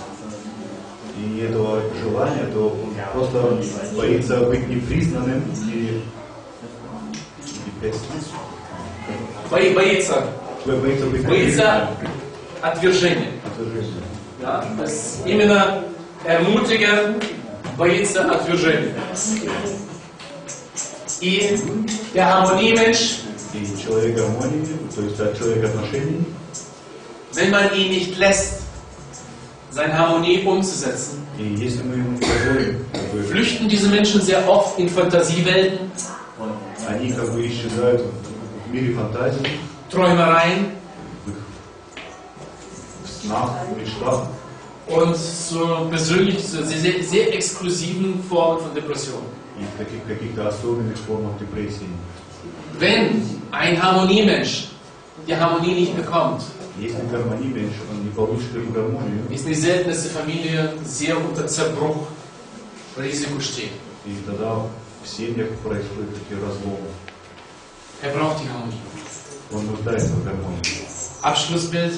Speaker 2: и этого желания, то он просто боится быть непризнанным и, и без-
Speaker 1: Бо- Боится,
Speaker 2: боится быть
Speaker 1: боится
Speaker 2: непризнанным.
Speaker 1: отвержения.
Speaker 2: Отвержение.
Speaker 1: Ja, das именно Ermutiger боится отвержения. И der Harmoniemensch,
Speaker 2: И человек гармонии, то есть да, человек отношений,
Speaker 1: wenn man ihn nicht lässt, seine Harmonie umzusetzen,
Speaker 2: и если мы ему не позволим, как бы,
Speaker 1: flüchten diese Menschen sehr oft in Fantasiewelten,
Speaker 2: они как бы исчезают в мире фантазий,
Speaker 1: Träumereien
Speaker 2: в их в снах, в мечтах,
Speaker 1: und zu persönlich zu sehr, sehr exklusiven Formen von Depression.
Speaker 2: и в таких каких-то особенных формах депрессии.
Speaker 1: Wenn ein Harmoniemensch die Harmonie nicht bekommt,
Speaker 2: Если гармоний меньше, он не получит эту гармонию,
Speaker 1: ist die seltenste Familie sehr unter Zerbruch, Risiko steht.
Speaker 2: и тогда в семьях происходят такие разломы.
Speaker 1: Er braucht die Harmonie.
Speaker 2: Он нуждается в гармонии.
Speaker 1: Abschlussbild.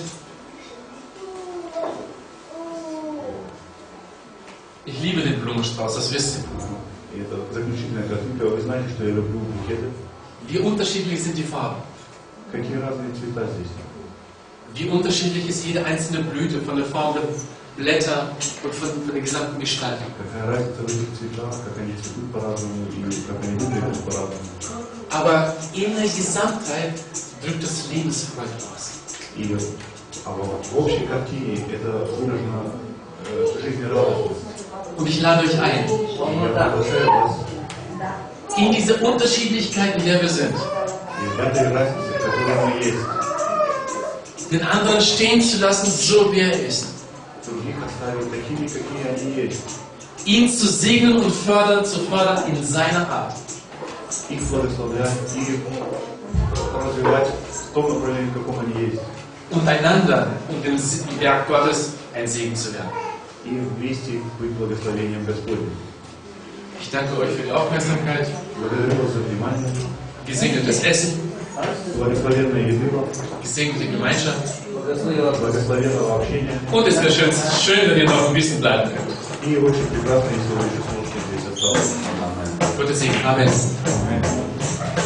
Speaker 1: Ich liebe den Blumenstrauß, das wisst ihr.
Speaker 2: И это заключительная картинка. Вы знаете, что я люблю букеты.
Speaker 1: Wie unterschiedlich sind die Farben?
Speaker 2: Какие разные цвета здесь.
Speaker 1: Wie unterschiedlich ist jede einzelne Blüte von der Form der Blätter und von, von der gesamten Gestaltung.
Speaker 2: Какая разница в этих цветах, как они цветут по-разному и как они выглядят по-разному.
Speaker 1: Aber in der Gesamtheit drückt das Lebensfreude aus.
Speaker 2: И а вот в общей картине это выражено э, жизнерадостность.
Speaker 1: Und ich lade euch ein,
Speaker 2: И я приглашаю вас
Speaker 1: in diese Unterschiedlichkeit, in der wir sind,
Speaker 2: и в этой разнице, в которой мы есть,
Speaker 1: den anderen stehen zu lassen, so wie er ist.
Speaker 2: других оставить такими, какие они есть.
Speaker 1: Ihn zu segnen und fördern, zu fördern in seiner Art.
Speaker 2: Их благословлять и развивать в том направлении, в каком они есть.
Speaker 1: Und einander und dem Werk Gottes ein Segen zu werden.
Speaker 2: И вместе быть благословением Господним.
Speaker 1: Ich danke euch für die Aufmerksamkeit,
Speaker 2: Благодарю вас за внимание.
Speaker 1: gesegnetes Essen,
Speaker 2: Благословенной еды,
Speaker 1: gesegnete Gemeinschaft.
Speaker 2: благословенного общения.
Speaker 1: Und es wäre schön, schön, wenn ihr noch ein bisschen bleiben könnt.
Speaker 2: И очень прекрасно, если вы еще сможете здесь остаться.
Speaker 1: Gottes Segen. Amen.
Speaker 2: Аминь.